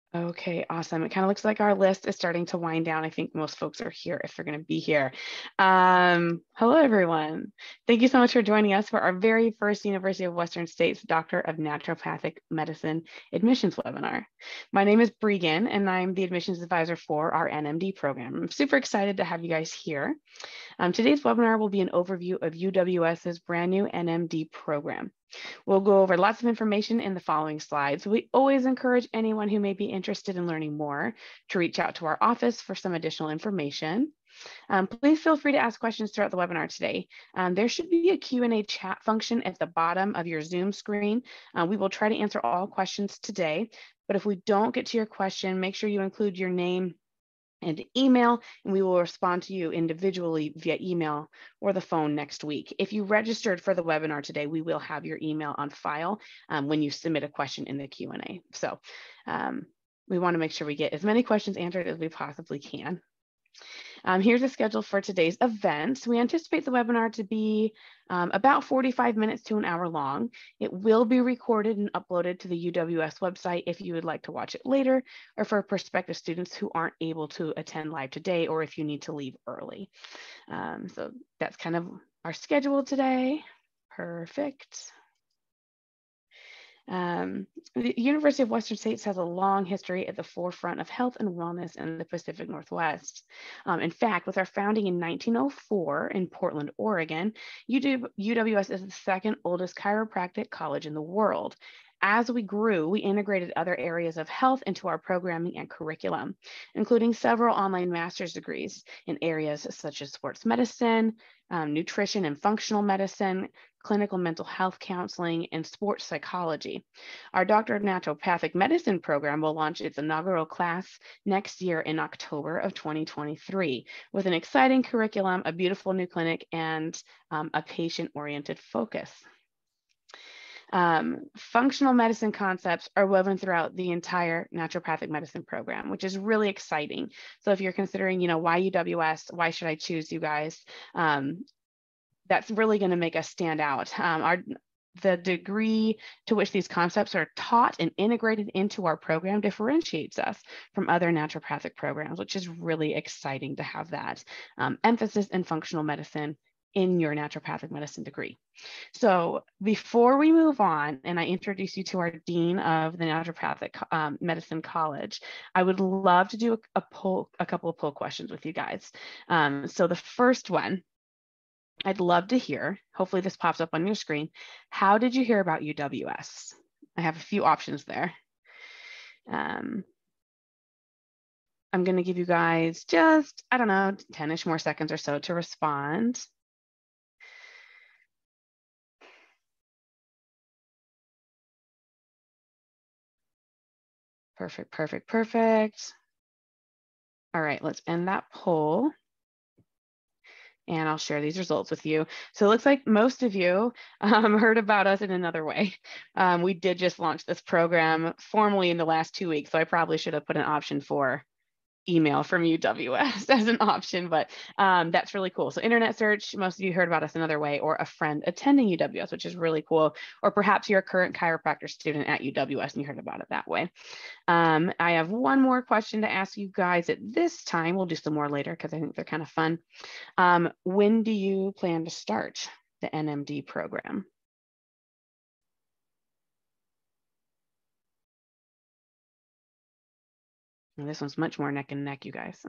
Okay, awesome. It kind of looks like our list is starting to wind down. I think most folks are here if they're going to be here. Hello, everyone. Thank you so much for joining us for our very first University of Western States Doctor of Naturopathic Medicine admissions webinar. My name is Bregan, and I'm the admissions advisor for our NMD program. I'm super excited to have you guys here. Today's webinar will be an overview of UWS's brand new NMD program. We'll go over lots of information in the following slides. We always encourage anyone who may be interested in learning more to reach out to our office for some additional information. Please feel free to ask questions throughout the webinar today. There should be a Q&A chat function at the bottom of your Zoom screen. We will try to answer all questions today, but if we don't get to your question, make sure you include your name and email, and we will respond to you individually via email or the phone next week. If you registered for the webinar today, we will have your email on file when you submit a question in the Q&A. So we want to make sure we get as many questions answered as we possibly can. Here's a schedule for today's event. We anticipate the webinar to be about 45 minutes to an hour long. It will be recorded and uploaded to the UWS website if you would like to watch it later, or for prospective students who aren't able to attend live today, or if you need to leave early. So that's kind of our schedule today. Perfect. The University of Western States has a long history at the forefront of health and wellness in the Pacific Northwest. In fact, with our founding in 1904 in Portland, Oregon, UWS is the second oldest chiropractic college in the world. As we grew, we integrated other areas of health into our programming and curriculum, including several online master's degrees in areas such as sports medicine, nutrition and functional medicine, clinical mental health counseling, and sports psychology. Our Doctor of Naturopathic Medicine program will launch its inaugural class next year in October of 2023 with an exciting curriculum, a beautiful new clinic, and a patient-oriented focus. Functional medicine concepts are woven throughout the entire naturopathic medicine program, which is really exciting. So if you're considering, why UWS, why should I choose you guys? That's really going to make us stand out. The degree to which these concepts are taught and integrated into our program differentiates us from other naturopathic programs, which is really exciting to have that emphasis in functional medicine in your naturopathic medicine degree. So before we move on and I introduce you to our Dean of the Naturopathic Medicine College, I would love to do a couple of poll questions with you guys. So the first one, I'd love to hear, hopefully this pops up on your screen, how did you hear about UWS? I have a few options there. I'm going to give you guys just, 10-ish more seconds or so to respond. Perfect, perfect, perfect. All right, let's end that poll. And I'll share these results with you. So it looks like most of you heard about us in another way. We did just launch this program formally in the last 2 weeks, so I probably should have put an option for email from UWS as an option, but that's really cool. So internet search, most of you heard about us another way, or a friend attending UWS, which is really cool. Or perhaps you're a current chiropractor student at UWS and you heard about it that way. I have one more question to ask you guys at this time. We'll do some more later because I think they're kind of fun. When do you plan to start the NMD program? And this one's much more neck and neck, you guys.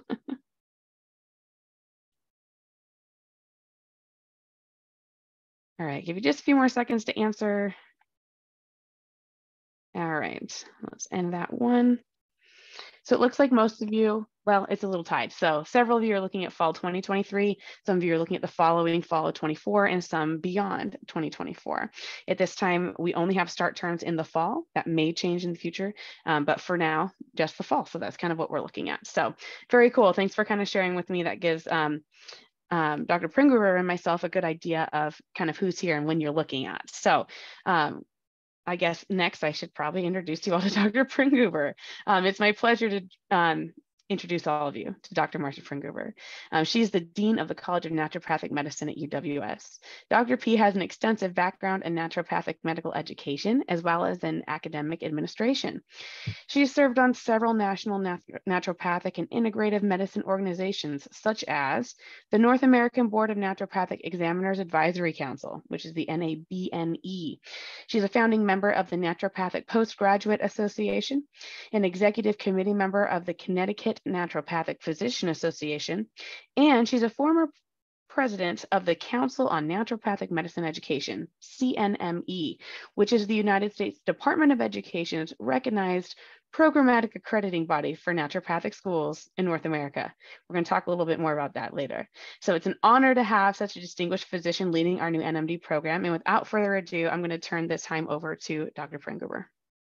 All right, give you just a few more seconds to answer. All right, let's end that one. So it looks like most of you, well, it's a little tied. So several of you are looking at fall 2023. Some of you are looking at the following fall of 24 and some beyond 2024. At this time, we only have start terms in the fall. That may change in the future, but for now, just the fall. So that's kind of what we're looking at. So very cool. Thanks for kind of sharing with me. That gives Dr. Pringruber and myself a good idea of kind of who's here and when you're looking at. So I guess next I should probably introduce you all to Dr. Pringruber. It's my pleasure to introduce all of you to Dr. Marcia Fringruber. She's the Dean of the College of Naturopathic Medicine at UWS. Dr. P has an extensive background in naturopathic medical education, as well as in academic administration. She has served on several national naturopathic and integrative medicine organizations, such as the North American Board of Naturopathic Examiners Advisory Council, which is the NABNE. She's a founding member of the Naturopathic Postgraduate Association, an executive committee member of the Connecticut Naturopathic Physician Association, and she's a former president of the Council on Naturopathic Medicine Education, CNME, which is the United States Department of Education's recognized programmatic accrediting body for naturopathic schools in North America. We're going to talk a little bit more about that later. So it's an honor to have such a distinguished physician leading our new NMD program. And without further ado, I'm going to turn this time over to Dr. Fringruber.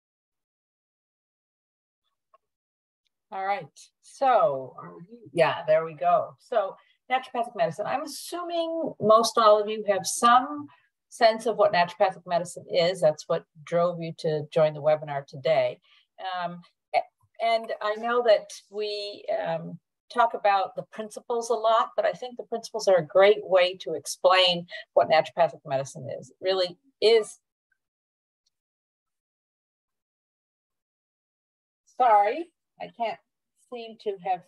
All right, so yeah, there we go. So naturopathic medicine, I'm assuming most all of you have some sense of what naturopathic medicine is. That's what drove you to join the webinar today. And I know that we talk about the principles a lot, but I think the principles are a great way to explain what naturopathic medicine is. It really is. Sorry, I can't seem to have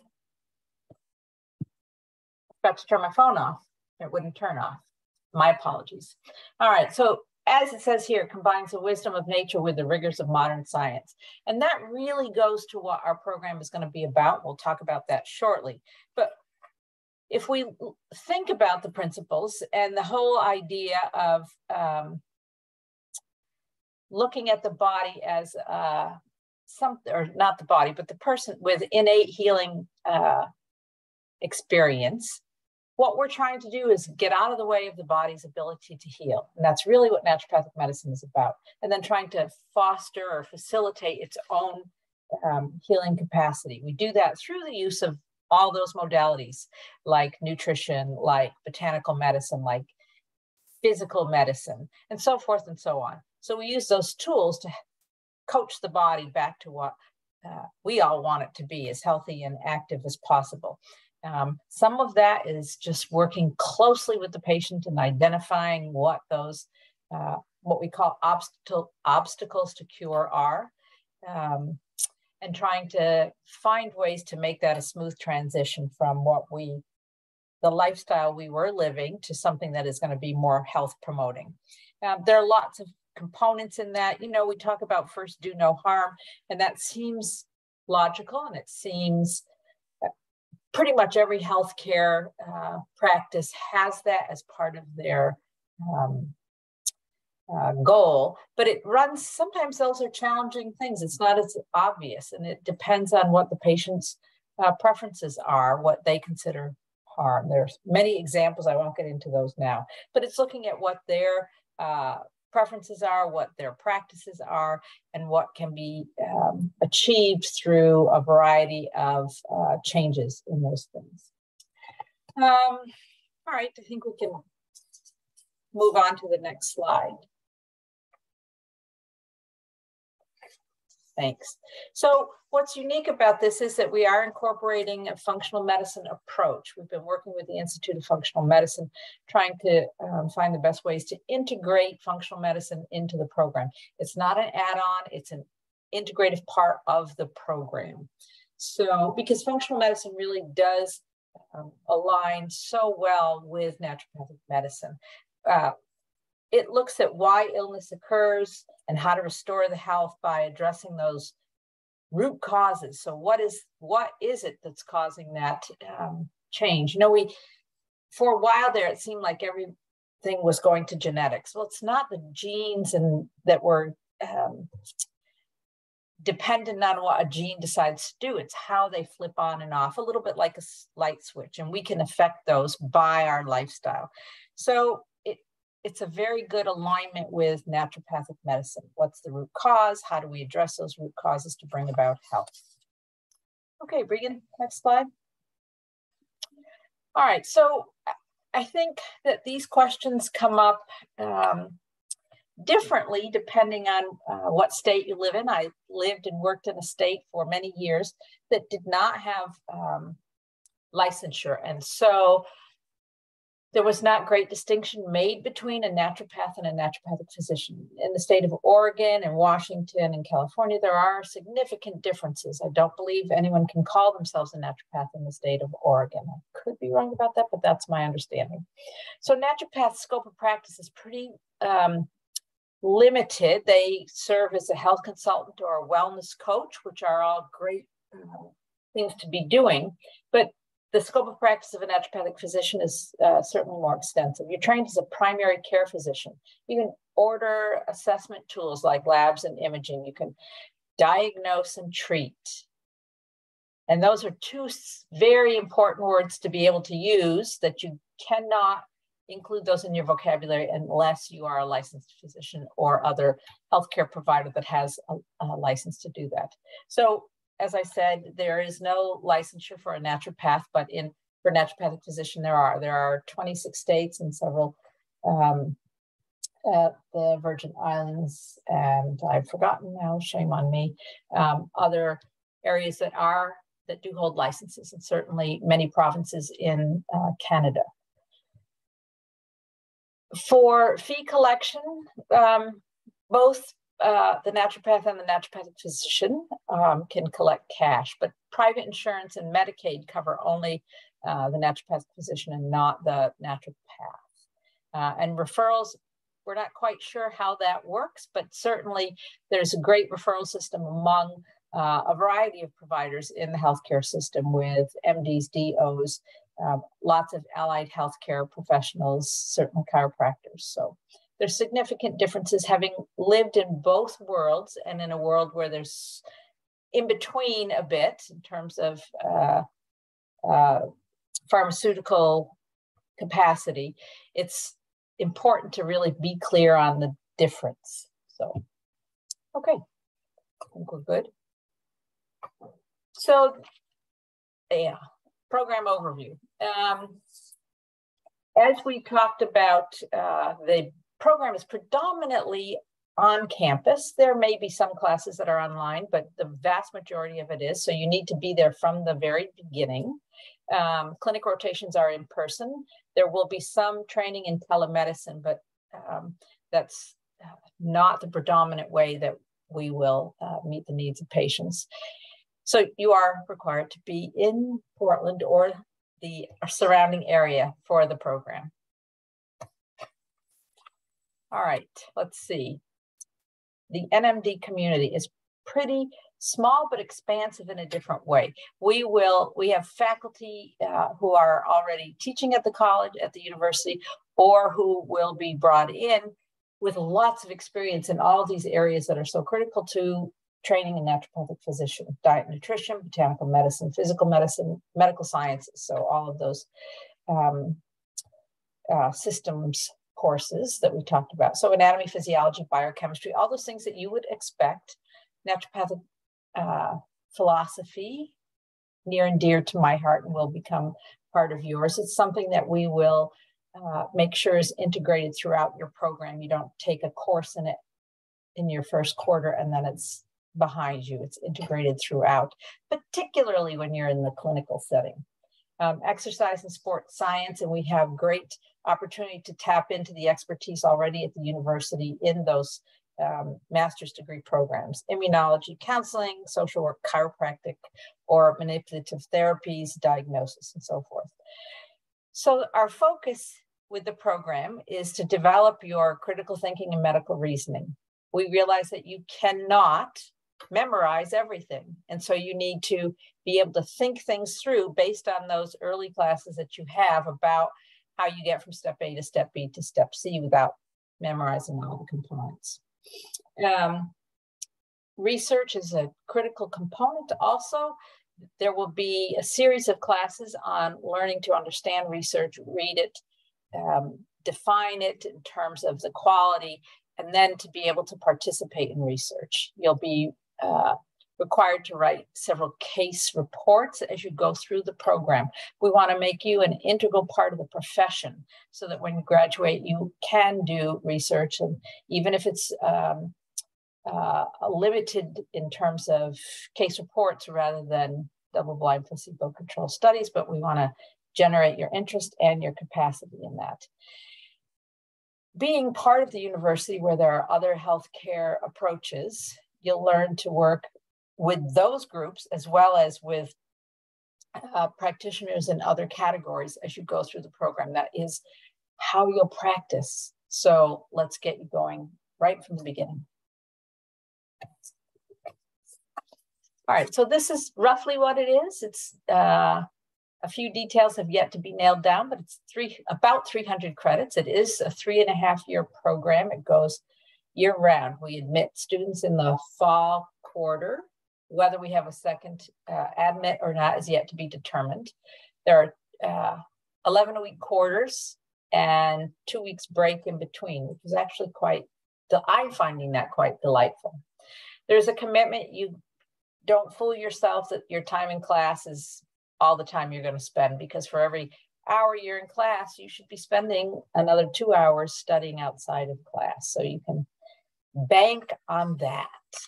got to turn my phone off. It wouldn't turn off. My apologies. All right, so as it says here, combines the wisdom of nature with the rigors of modern science. And that really goes to what our program is going to be about. We'll talk about that shortly. But if we think about the principles and the whole idea of looking at the body as something, or not the body, but the person with innate healing experience, what we're trying to do is get out of the way of the body's ability to heal. And that's really what naturopathic medicine is about. And then trying to foster or facilitate its own healing capacity. We do that through the use of all those modalities, like nutrition, like botanical medicine, like physical medicine, and so forth and so on. So we use those tools to coach the body back to what we all want it to be, as healthy and active as possible. Some of that is just working closely with the patient and identifying what those, what we call obstacles to cure are, and trying to find ways to make that a smooth transition from the lifestyle we were living to something that is going to be more health promoting. There are lots of components in that. You know, we talk about first do no harm, and that seems logical, and it seems pretty much every healthcare practice has that as part of their goal, but it runs, sometimes those are challenging things. It's not as obvious, and it depends on what the patient's preferences are, what they consider harm. There's many examples, I won't get into those now, but it's looking at what their preferences are, what their practices are, and what can be achieved through a variety of changes in those things. All right, I think we can move on to the next slide. Thanks. So what's unique about this is that we are incorporating a functional medicine approach. We've been working with the Institute of Functional Medicine, trying to find the best ways to integrate functional medicine into the program. It's not an add-on, it's an integrative part of the program. So, because functional medicine really does align so well with naturopathic medicine. It looks at why illness occurs and how to restore the health by addressing those root causes. So what is it that's causing that change? You know, for a while there, it seemed like everything was going to genetics. Well, it's not the genes that were dependent on what a gene decides to do. It's how they flip on and off, a little bit like a light switch, and we can affect those by our lifestyle. So it's a very good alignment with naturopathic medicine. What's the root cause? How do we address those root causes to bring about health? Okay, Bregan, next slide. All right, so I think that these questions come up differently depending on what state you live in. I lived and worked in a state for many years that did not have licensure. And so there was not great distinction made between a naturopath and a naturopathic physician. In the state of Oregon and Washington and California, there are significant differences. I don't believe anyone can call themselves a naturopath in the state of Oregon. I could be wrong about that, but that's my understanding. So naturopath's scope of practice is pretty limited. They serve as a health consultant or a wellness coach, which are all great things to be doing. But the scope of practice of a naturopathic physician is certainly more extensive. You're trained as a primary care physician. You can order assessment tools like labs and imaging. You can diagnose and treat. And those are two very important words to be able to use that you cannot include those in your vocabulary unless you are a licensed physician or other healthcare provider that has a license to do that. So, as I said, there is no licensure for a naturopath, but for naturopathic physician, there are 26 states and several at the Virgin Islands, and I've forgotten now, shame on me, other areas that do hold licenses, and certainly many provinces in Canada. For fee collection, both the naturopath and the naturopathic physician can collect cash, but private insurance and Medicaid cover only the naturopathic physician and not the naturopath. And referrals, we're not quite sure how that works, but certainly there's a great referral system among a variety of providers in the healthcare system with MDs, DOs, lots of allied healthcare professionals, certainly chiropractors. So there's significant differences having lived in both worlds and in a world where there's in between a bit in terms of pharmaceutical capacity. It's important to really be clear on the difference. So, okay, I think we're good. So, yeah, program overview. As we talked about, the program is predominantly on campus. There may be some classes that are online, but the vast majority of it is. So you need to be there from the very beginning. Clinic rotations are in person. There will be some training in telemedicine, but that's not the predominant way that we will meet the needs of patients. So you are required to be in Portland or the surrounding area for the program. All right, let's see. The NMD community is pretty small but expansive in a different way. We have faculty who are already teaching at the college, at the university, or who will be brought in with lots of experience in all of these areas that are so critical to training a naturopathic physician: diet and nutrition, botanical medicine, physical medicine, medical sciences. So all of those systems courses that we talked about. So anatomy, physiology, biochemistry, all those things that you would expect. Naturopathic philosophy, near and dear to my heart, and will become part of yours. It's something that we will make sure is integrated throughout your program. You don't take a course in it in your first quarter and then it's behind you. It's integrated throughout, particularly when you're in the clinical setting. Exercise and sports science, and we have great opportunity to tap into the expertise already at the university in those master's degree programs: immunology, counseling, social work, chiropractic, or manipulative therapies, diagnosis, and so forth. So our focus with the program is to develop your critical thinking and medical reasoning. We realize that you cannot memorize everything. And so you need to be able to think things through based on those early classes that you have about how you get from step A to step B to step C without memorizing all the components. Research is a critical component also. There will be a series of classes on learning to understand research, read it, define it in terms of the quality, and then to be able to participate in research. You'll be required to write several case reports as you go through the program. We want to make you an integral part of the profession so that when you graduate, you can do research. And even if it's limited in terms of case reports rather than double-blind placebo-controlled studies, but we want to generate your interest and your capacity in that. Being part of the university where there are other healthcare approaches, you'll learn to work with those groups as well as with practitioners in other categories as you go through the program. That is how you'll practice. So let's get you going right from the beginning. All right, so this is roughly what it is. It's a few details have yet to be nailed down, but it's about 300 credits. It is a 3.5-year program. It goes year round. We admit students in the fall quarter. Whether we have a second admit or not is yet to be determined. There are 11-week quarters and 2 weeks break in between, which is actually I'm finding that quite delightful. There's a commitment. You don't fool yourself that your time in class is all the time you're going to spend, because for every hour you're in class, you should be spending another 2 hours studying outside of class. So you can bank on that.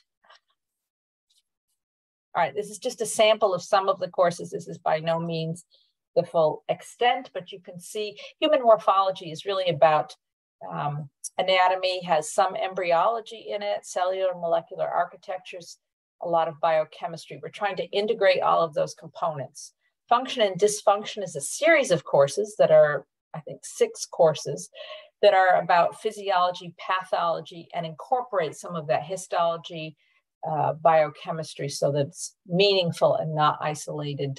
All right, this is just a sample of some of the courses. This is by no means the full extent, but you can see human morphology is really about anatomy, has some embryology in it, cellular and molecular architectures, a lot of biochemistry. We're trying to integrate all of those components. Function and dysfunction is a series of courses that are, I think, 6 courses that are about physiology, pathology, and incorporate some of that histology, biochemistry, so that it's meaningful and not isolated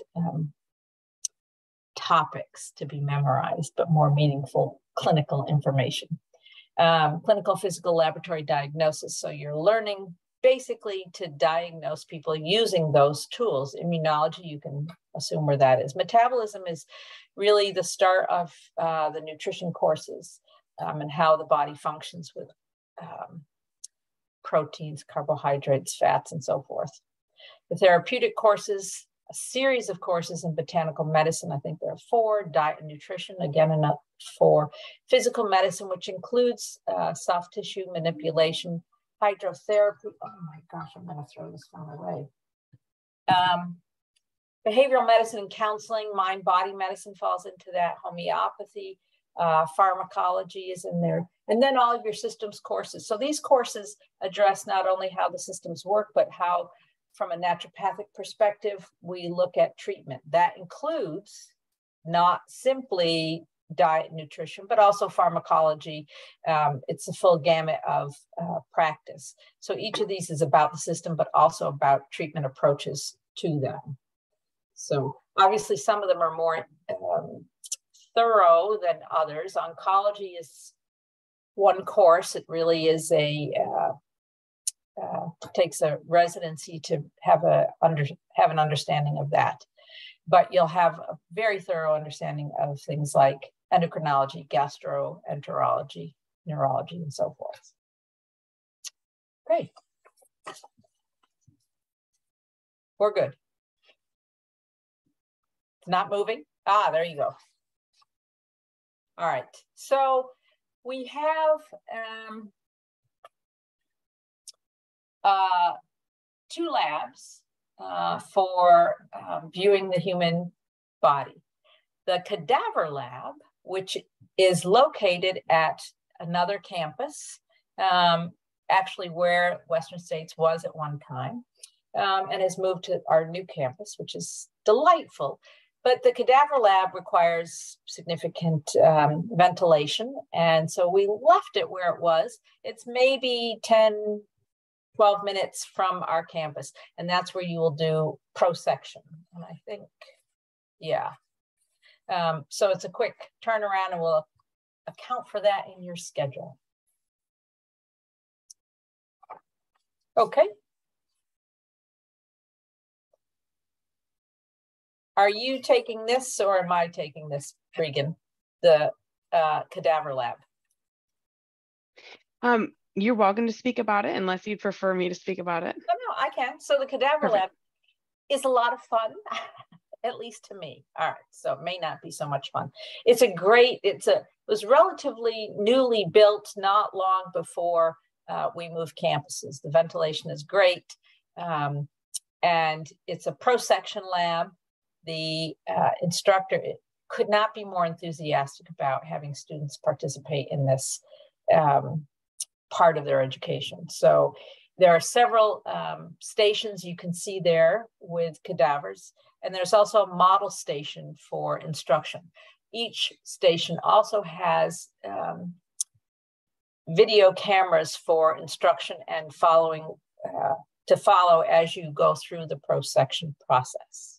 topics to be memorized, but more meaningful clinical information. Clinical physical laboratory diagnosis. So you're learning basically to diagnose people using those tools. Immunology, you can assume where that is. Metabolism is really the start of the nutrition courses and how the body functions with proteins, carbohydrates, fats, and so forth. The therapeutic courses, a series of courses in botanical medicine. I think there are 4. Diet and nutrition, again, enough 4. Physical medicine, which includes soft tissue manipulation, hydrotherapy. Oh my gosh, I'm going to throw this phone away. Behavioral medicine and counseling, mind-body medicine falls into that. Homeopathy, pharmacology is in there. And then all of your systems courses. So these courses address not only how the systems work, but how, from a naturopathic perspective, we look at treatment. That includes not simply diet and nutrition, but also pharmacology. It's a full gamut of practice. So each of these is about the system, but also about treatment approaches to them. So obviously some of them are more thorough than others. Oncology is one course. It really is takes a residency to have an understanding of that. But you'll have a very thorough understanding of things like endocrinology, gastroenterology, neurology, and so forth. Great. We're good. It's not moving? Ah, there you go. All right. So we have 2 labs for viewing the human body. The cadaver lab, which is located at another campus, actually where Western States was at one time, and has moved to our new campus, which is delightful. But the cadaver lab requires significant ventilation, and so we left it where it was. It's maybe 10, 12 minutes from our campus, and that's where you will do prosection. And I think, yeah. So it's a quick turnaround, and we'll account for that in your schedule. Okay. Are you taking this, or am I taking this, Regan, the cadaver lab? You're welcome to speak about it unless you prefer me to speak about it. No, I can. So the cadaver Perfect. lab is a lot of fun, at least to me. All right, so it may not be so much fun. It was relatively newly built, not long before we moved campuses. The ventilation is great, and it's a pro-section lab. The instructor could not be more enthusiastic about having students participate in this part of their education. So there are several stations you can see there with cadavers, and there's also a model station for instruction. Each station also has video cameras for instruction and to follow as you go through the pro-section process.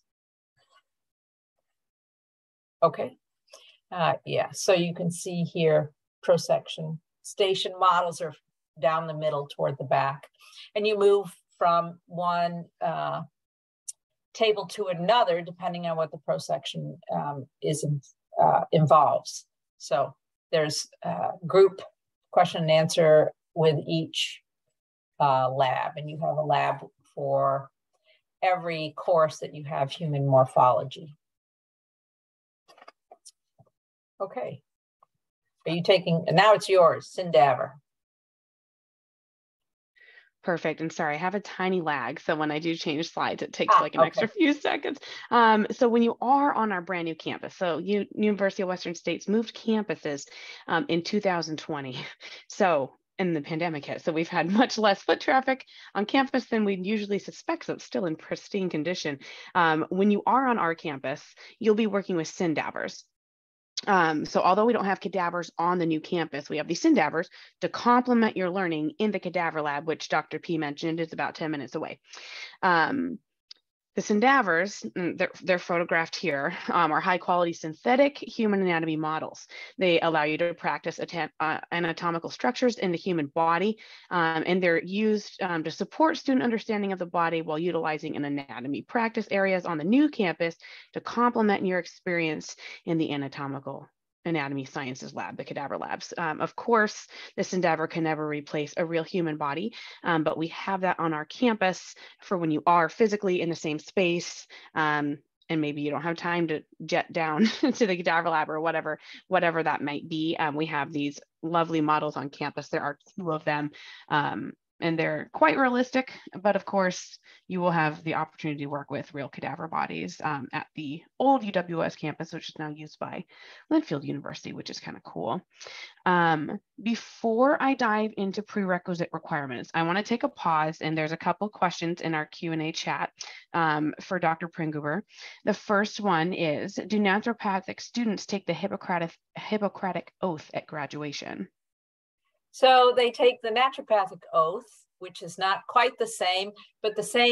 Okay, yeah, so you can see here pro-section station models are down the middle toward the back, and you move from one table to another depending on what the pro-section involves. So there's group question and answer with each lab, and you have a lab for every course that you have human morphology. Okay, are you taking, and now it's yours, Cindaver. Perfect. And sorry, I have a tiny lag. So when I do change slides, it takes like an extra few seconds. So when you are on our brand new campus, so University of Western States moved campuses in 2020. So and the pandemic hit. So we've had much less foot traffic on campus than we'd usually suspect. So it's still in pristine condition. When you are on our campus, you'll be working with Cindavers. So although we don't have cadavers on the new campus, we have these Cindavers to complement your learning in the cadaver lab, which Dr. P mentioned is about 10 minutes away. The Cindavers, they're photographed here, are high quality synthetic human anatomy models. They allow you to practice anatomical structures in the human body, and they're used to support student understanding of the body while utilizing an anatomy practice areas on the new campus to complement your experience in the anatomy sciences lab, the cadaver labs. Of course, this Cindaver can never replace a real human body, but we have that on our campus for when you are physically in the same space, and maybe you don't have time to jet down to the cadaver lab or whatever that might be. We have these lovely models on campus. There are 2 of them. And they're quite realistic, but of course, you will have the opportunity to work with real cadaver bodies at the old UWS campus, which is now used by Linfield University, which is kind of cool. Before I dive into prerequisite requirements, I want to take a pause, and there's a couple questions in our Q&A chat for Dr. Pringuber. The first one is, do naturopathic students take the Hippocratic oath at graduation? So they take the naturopathic oath, which is not quite the same, but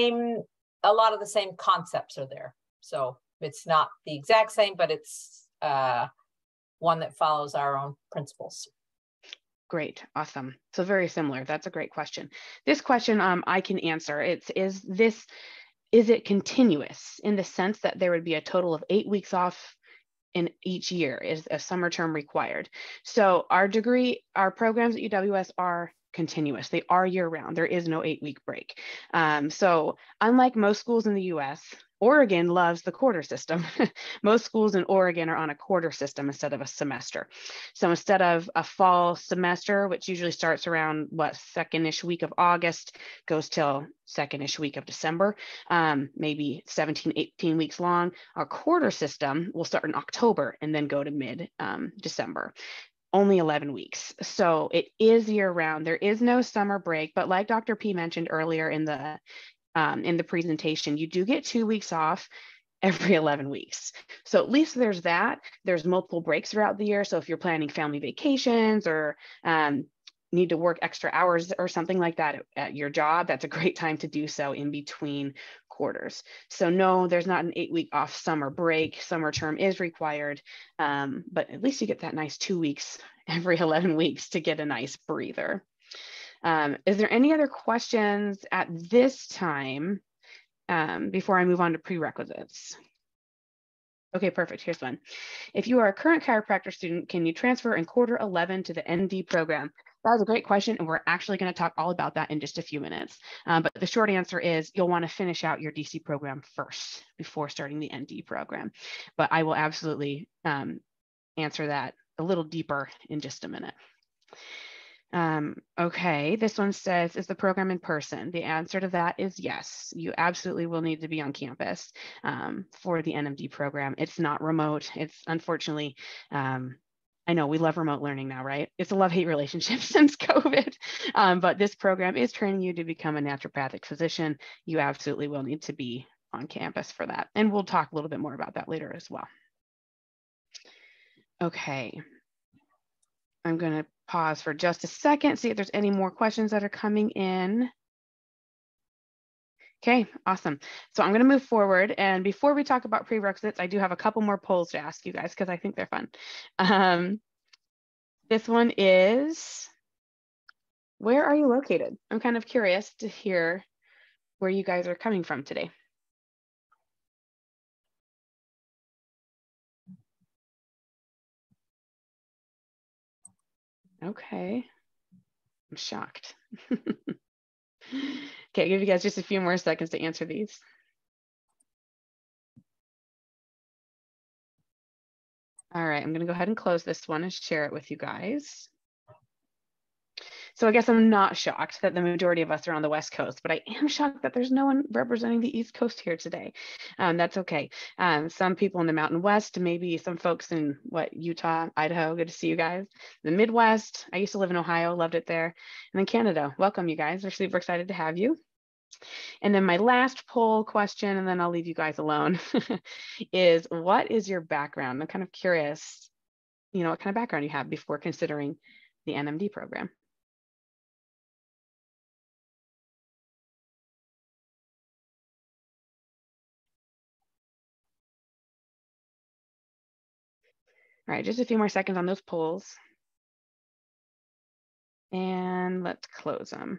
a lot of the same concepts are there. So it's not the exact same, but it's one that follows our own principles. Great, awesome. So very similar. That's a great question. This question I can answer. Is it continuous in the sense that there would be a total of 8 weeks off in each year? Is a summer term required? So our programs at UWS are continuous. They are year round. There is no 8-week break. So unlike most schools in the US, Oregon loves the quarter system. Most schools in Oregon are on a quarter system instead of a semester. So instead of a fall semester, which usually starts around second-ish week of August, goes till second-ish week of December, maybe 17, 18 weeks long, our quarter system will start in October and then go to mid-December. Only 11 weeks. So it is year round. There is no summer break, but like Dr. P mentioned earlier in the presentation, you do get 2 weeks off every 11 weeks. So at least there's that. There's multiple breaks throughout the year. So if you're planning family vacations or need to work extra hours or something like that at your job, that's a great time to do so in between quarters. So no, there's not an 8-week off summer break. Summer term is required, but at least you get that nice 2 weeks every 11 weeks to get a nice breather. Is there any other questions at this time before I move on to prerequisites? Okay, perfect. Here's one. If you are a current chiropractor student, can you transfer in quarter 11 to the ND program? That was a great question, and we're actually going to talk all about that in just a few minutes. But the short answer is you'll want to finish out your DC program first before starting the ND program. But I will absolutely answer that a little deeper in just a minute. Okay, this one says, is the program in person? The answer to that is yes. You absolutely will need to be on campus for the NMD program. It's not remote. It's unfortunately, I know we love remote learning now, right? It's a love-hate relationship since COVID, but this program is training you to become a naturopathic physician. You absolutely will need to be on campus for that. And we'll talk a little bit more about that later as well. Okay. I'm going to pause for just a second, see if there's any more questions that are coming in. Okay, awesome. So I'm going to move forward. And before we talk about prerequisites, I do have a couple more polls to ask you guys because I think they're fun. This one is, where are you located? I'm kind of curious to hear where you guys are coming from today. Okay, I'm shocked. Okay, I'll give you guys just a few more seconds to answer these. All right, I'm going to go ahead and close this one and share it with you guys. So I guess I'm not shocked that the majority of us are on the West Coast, but I am shocked that there's no one representing the East Coast here today. That's okay. Some people in the Mountain West, maybe some folks in Utah, Idaho, good to see you guys. The Midwest, I used to live in Ohio, loved it there. And then Canada, welcome you guys. We're super excited to have you. And then my last poll question, and then I'll leave you guys alone, is what is your background? I'm kind of curious, what kind of background you have before considering the NMD program. All right, just a few more seconds on those polls. And let's close them.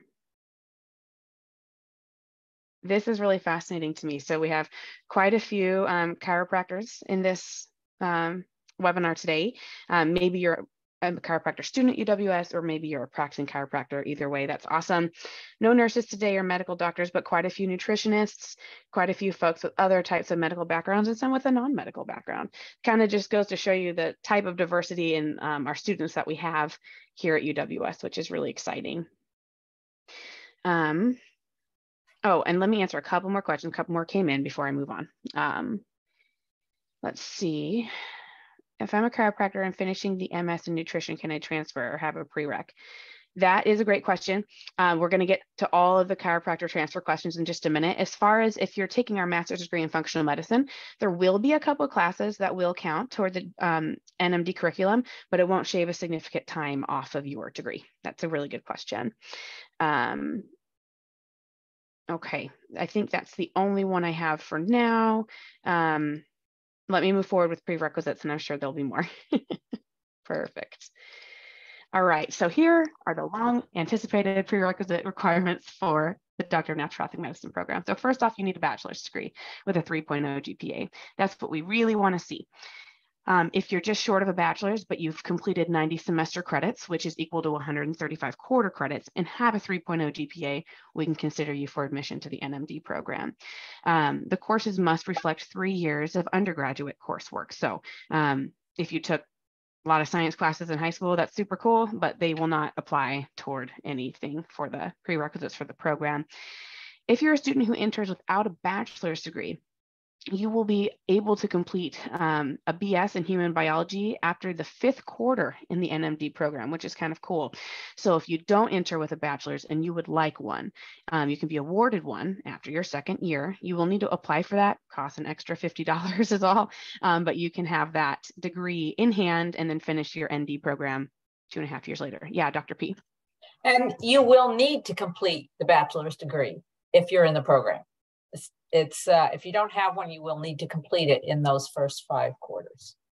This is really fascinating to me. So we have quite a few chiropractors in this webinar today. Maybe you're a chiropractor student at UWS, or maybe you're a practicing chiropractor. Either way, that's awesome. No nurses today or medical doctors, but quite a few nutritionists, quite a few folks with other types of medical backgrounds, and some with a non-medical background. Kind of just goes to show you the type of diversity in our students that we have here at UWS, which is really exciting. Oh, and let me answer a couple more questions. A couple more came in before I move on. Let's see. If I'm a chiropractor and finishing the MS in nutrition, can I transfer or have a prereq? That is a great question. We're going to get to all of the chiropractor transfer questions in just a minute. As far as if you're taking our master's degree in functional medicine, there will be a couple of classes that will count toward the NMD curriculum, but it won't shave a significant time off of your degree. That's a really good question. Okay, I think that's the only one I have for now. Let me move forward with prerequisites, and I'm sure there'll be more. Perfect. All right, so here are the long anticipated prerequisite requirements for the Doctor of Naturopathic Medicine program. So first off, you need a bachelor's degree with a 3.0 GPA. That's what we really want to see. If you're just short of a bachelor's, but you've completed 90 semester credits, which is equal to 135 quarter credits, and have a 3.0 GPA, we can consider you for admission to the NMD program. The courses must reflect 3 years of undergraduate coursework. So if you took a lot of science classes in high school, that's super cool, but they will not apply toward anything for the prerequisites for the program. If you're a student who enters without a bachelor's degree, you will be able to complete a BS in human biology after the 5th quarter in the NMD program, which is kind of cool. So if you don't enter with a bachelor's and you would like one, you can be awarded one after your 2nd year. You will need to apply for that, costs an extra $50 is all, but you can have that degree in hand and then finish your ND program 2.5 years later. Yeah, Dr. P. And you will need to complete the bachelor's degree if you're in the program. It's if you don't have one, you will need to complete it in those first 5 quarters.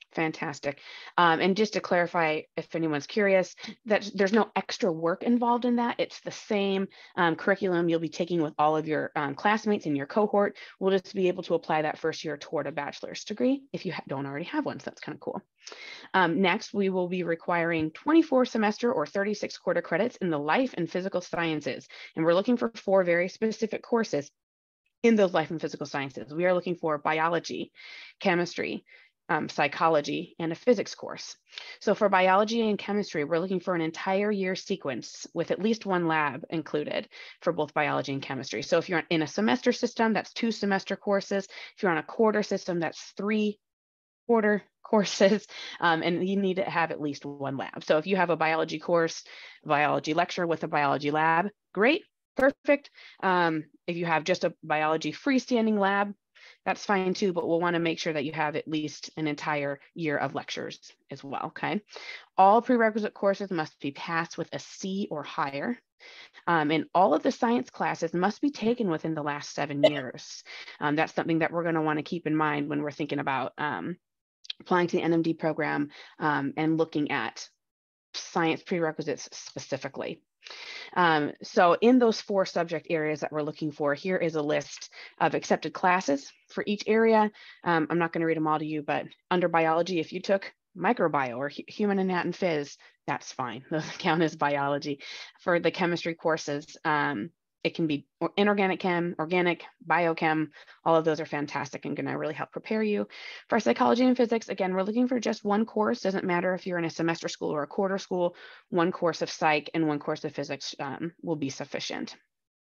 Fantastic. And just to clarify, if anyone's curious, that there's no extra work involved in that. It's the same curriculum you'll be taking with all of your classmates in your cohort. We'll just be able to apply that first year toward a bachelor's degree if you don't already have one. So that's kind of cool. Next, we will be requiring 24 semester or 36 quarter credits in the life and physical sciences. And we're looking for 4 very specific courses in those life and physical sciences. We are looking for biology, chemistry, psychology, and a physics course. So for biology and chemistry, we're looking for an entire year sequence with at least 1 lab included for both biology and chemistry. So if you're in a semester system, that's 2 semester courses. If you're on a quarter system, that's 3 quarter courses, and you need to have at least 1 lab. So if you have a biology course, biology lecture with a biology lab, great, perfect. If you have just a biology freestanding lab, that's fine too, but we'll want to make sure that you have at least an entire year of lectures as well, okay? All prerequisite courses must be passed with a C or higher. And all of the science classes must be taken within the last 7 years. That's something that we're going to want to keep in mind when we're thinking about applying to the NMD program and looking at science prerequisites specifically. So in those 4 subject areas that we're looking for, here is a list of accepted classes for each area. I'm not going to read them all to you, but under biology, if you took microbio or human anat and phys, that's fine. Those count as biology. For the chemistry courses, it can be inorganic chem, organic, biochem. All of those are fantastic and going to really help prepare you. For psychology and physics, again, we're looking for just 1 course. Doesn't matter if you're in a semester school or a quarter school, 1 course of psych and 1 course of physics will be sufficient.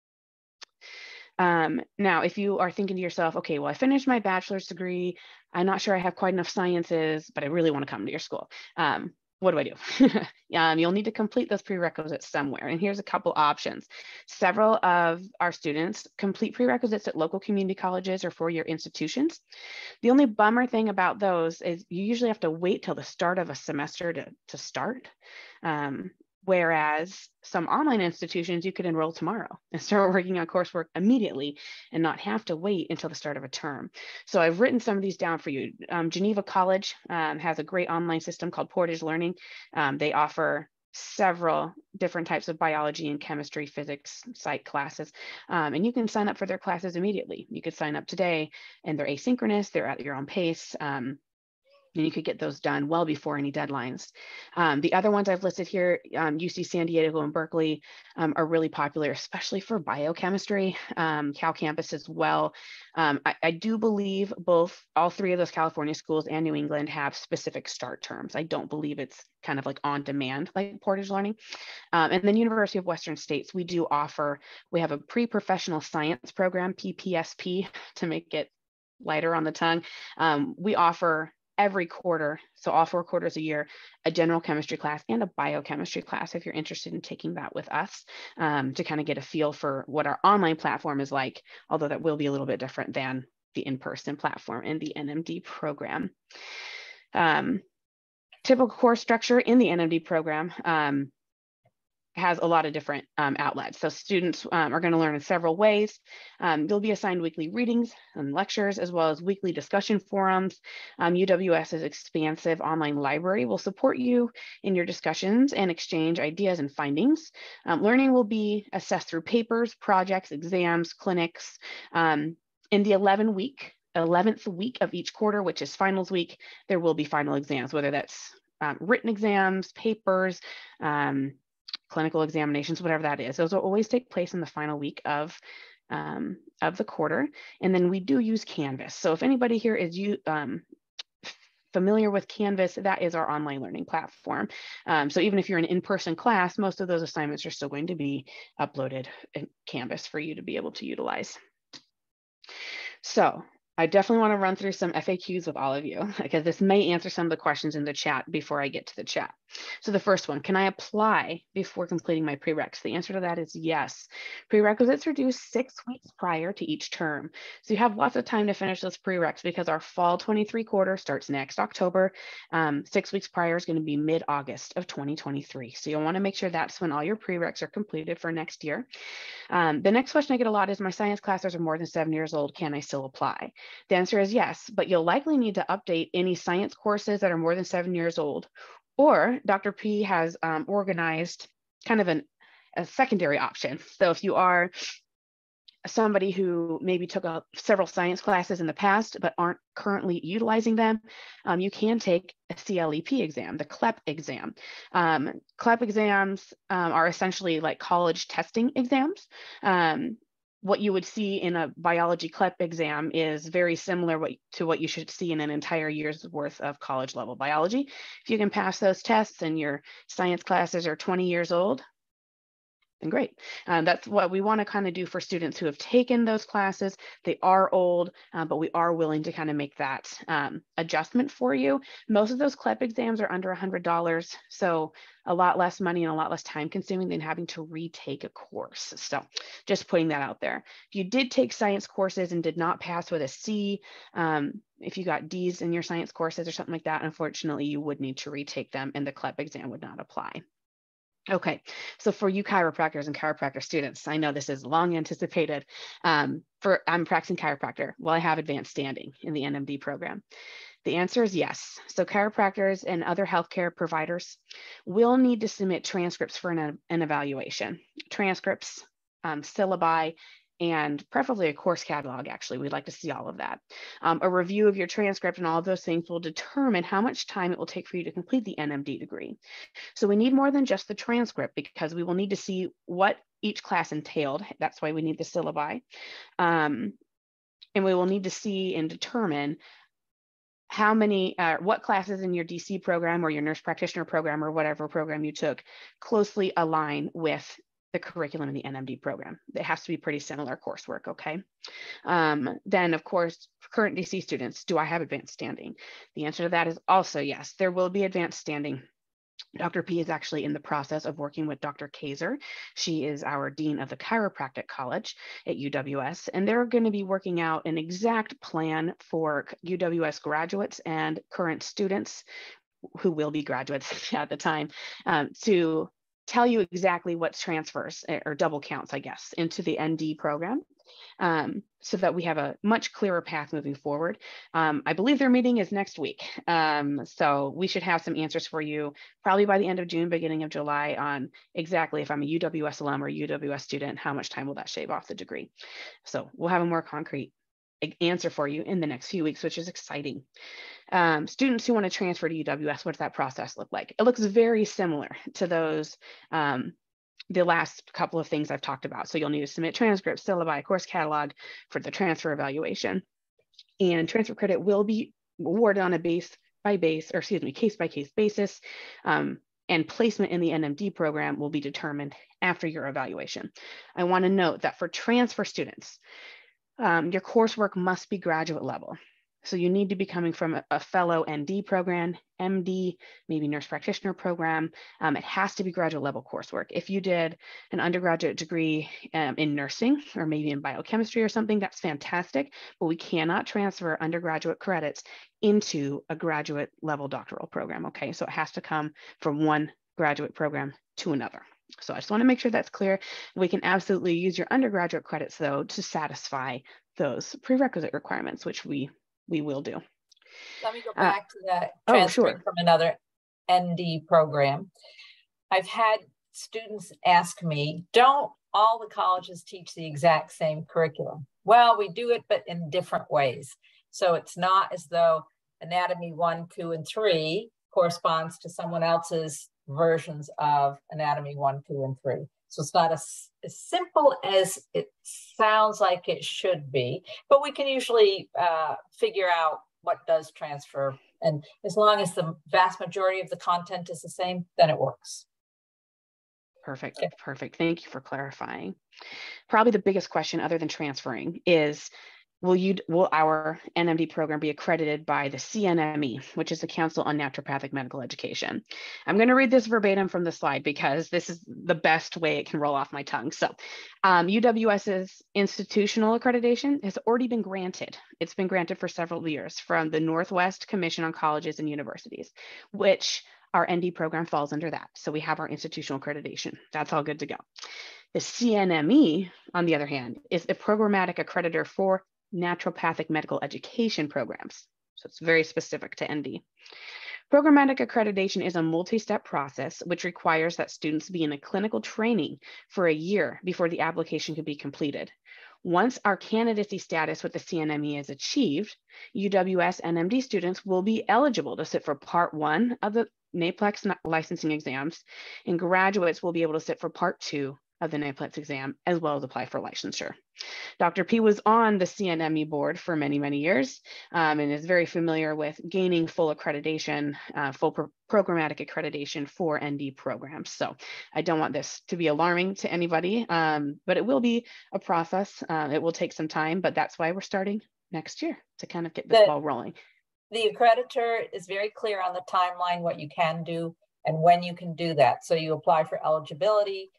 Now, if you are thinking to yourself, okay, well, I finished my bachelor's degree. I'm not sure I have quite enough sciences, but I really want to come to your school. What do I do? You'll need to complete those prerequisites somewhere. And here's a couple options. Several of our students complete prerequisites at local community colleges or 4-year institutions. The only bummer thing about those is you usually have to wait till the start of a semester to start. Whereas some online institutions, you could enroll tomorrow and start working on coursework immediately and not have to wait until the start of a term. So I've written some of these down for you. Geneva College has a great online system called Portage Learning. They offer several different types of biology and chemistry, physics, psych classes, and you can sign up for their classes immediately. You could sign up today and they're asynchronous, they're at your own pace. And you could get those done well before any deadlines. The other ones I've listed here, UC San Diego and Berkeley are really popular, especially for biochemistry, Cal Campus as well. I do believe all 3 of those California schools and New England have specific start terms. I don't believe it's kind of like on demand like Portage Learning. And then University of Western States, we have a pre-professional science program, PPSP, to make it lighter on the tongue. We offer every quarter, so all 4 quarters a year, a general chemistry class and a biochemistry class if you're interested in taking that with us, to kind of get a feel for what our online platform is like, although that will be a little bit different than the in-person platform in the NMD program. Typical course structure in the NMD program has a lot of different outlets. So students are going to learn in several ways. They'll be assigned weekly readings and lectures, as well as weekly discussion forums. UWS's expansive online library will support you in your discussions and exchange ideas and findings. Learning will be assessed through papers, projects, exams, clinics. In the 11th week of each quarter, which is finals week, there will be final exams, whether that's written exams, papers, clinical examinations, whatever that is. Those will always take place in the final week of the quarter. And then we do use Canvas. So if anybody here is familiar with Canvas, that is our online learning platform. So even if you're in an in-person class, most of those assignments are still going to be uploaded in Canvas for you to be able to utilize. So I definitely want to run through some FAQs with all of you, because this may answer some of the questions in the chat before I get to the chat. So the first one, can I apply before completing my prereqs? The answer to that is yes. Prerequisites are due 6 weeks prior to each term. So you have lots of time to finish those prereqs because our fall 23 quarter starts next October. 6 weeks prior is going to be mid-August of 2023. So you'll want to make sure that's when all your prereqs are completed for next year. The next question I get a lot is, my science classes are more than 7 years old. Can I still apply? The answer is yes, but you'll likely need to update any science courses that are more than 7 years old. Or Dr. P has organized kind of a secondary option. So if you are somebody who maybe took several science classes in the past but aren't currently utilizing them, you can take a CLEP exam, the CLEP exam. CLEP exams are essentially like college testing exams. What you would see in a biology CLEP exam is very similar to what you should see in an entire year's worth of college level biology. If you can pass those tests and your science classes are 20 years old, then great. That's what we want to kind of do for students who have taken those classes. They are old, but we are willing to kind of make that adjustment for you. Most of those CLEP exams are under $100, so a lot less money and a lot less time consuming than having to retake a course. So just putting that out there. If you did take science courses and did not pass with a C, if you got D's in your science courses or something like that, unfortunately, you would need to retake them and the CLEP exam would not apply. Okay, so for you chiropractors and chiropractor students, I know this is long anticipated. I'm practicing chiropractor. Will I have advanced standing in the NMD program? The answer is yes. So chiropractors and other healthcare providers will need to submit transcripts for an evaluation. Transcripts, syllabi, and preferably a course catalog, actually. We'd like to see all of that. A review of your transcript and all of those things will determine how much time it will take for you to complete the NMD degree. So we need more than just the transcript because we will need to see what each class entailed. That's why we need the syllabi. And we will need to see and determine how many, what classes in your DC program or your nurse practitioner program or whatever program you took closely align with the curriculum in the NMD program. It has to be pretty similar coursework, okay? Then, of course, current DC students, do I have advanced standing? The answer to that is also yes. There will be advanced standing. Dr. P is actually in the process of working with Dr. Kaiser. She is our Dean of the Chiropractic College at UWS, and they're going to be working out an exact plan for UWS graduates and current students who will be graduates at the time to tell you exactly what transfers or double counts, I guess, into the ND program. So that we have a much clearer path moving forward. I believe their meeting is next week. So we should have some answers for you probably by the end of June, beginning of July on exactly if I'm a UWS alum or UWS student, how much time will that shave off the degree? So we'll have a more concrete answer for you in the next few weeks, which is exciting. Students who want to transfer to UWS, what does that process look like? It looks very similar to those the last couple of things I've talked about. So you'll need to submit transcripts, syllabi, course catalog for the transfer evaluation. And transfer credit will be awarded on a case by case basis. And placement in the NMD program will be determined after your evaluation. I want to note that for transfer students, your coursework must be graduate level. So you need to be coming from a fellow ND program, MD, maybe nurse practitioner program. It has to be graduate level coursework. If you did an undergraduate degree in nursing or maybe in biochemistry or something, that's fantastic, but we cannot transfer undergraduate credits into a graduate level doctoral program, okay? So it has to come from one graduate program to another. So I just want to make sure that's clear. We can absolutely use your undergraduate credits, though, to satisfy those prerequisite requirements, which we will do. Let me go back to that transferring from another ND program. I've had students ask me, don't all the colleges teach the exact same curriculum? Well, we do it, but in different ways. So it's not as though anatomy 1, 2, and 3 corresponds to someone else's versions of anatomy 1, 2, and 3. So it's not as simple as it sounds like it should be, but we can usually figure out what does transfer. And as long as the vast majority of the content is the same, then it works. Perfect. Okay. Perfect. Thank you for clarifying. Probably the biggest question other than transferring is, will our NMD program be accredited by the CNME, which is the Council on Naturopathic Medical Education. I'm going to read this verbatim from the slide because this is the best way it can roll off my tongue. So UWS's institutional accreditation has already been granted. It's been granted for several years from the Northwest Commission on Colleges and Universities, which our ND program falls under that. So we have our institutional accreditation. That's all good to go. The CNME, on the other hand, is a programmatic accreditor for naturopathic medical education programs. So it's very specific to ND. Programmatic accreditation is a multi-step process which requires that students be in a clinical training for a year before the application can be completed. Once our candidacy status with the CNME is achieved, UWS NMD students will be eligible to sit for Part 1 of the NAPLEX licensing exams, and graduates will be able to sit for Part 2 of the NAPLEX exam, as well as apply for licensure. Dr. P was on the CNME board for many, many years and is very familiar with gaining full accreditation, full programmatic accreditation for ND programs. So I don't want this to be alarming to anybody, but it will be a process. It will take some time, but that's why we're starting next year to kind of get this ball rolling. The accreditor is very clear on the timeline, what you can do and when you can do that. So you apply for eligibility.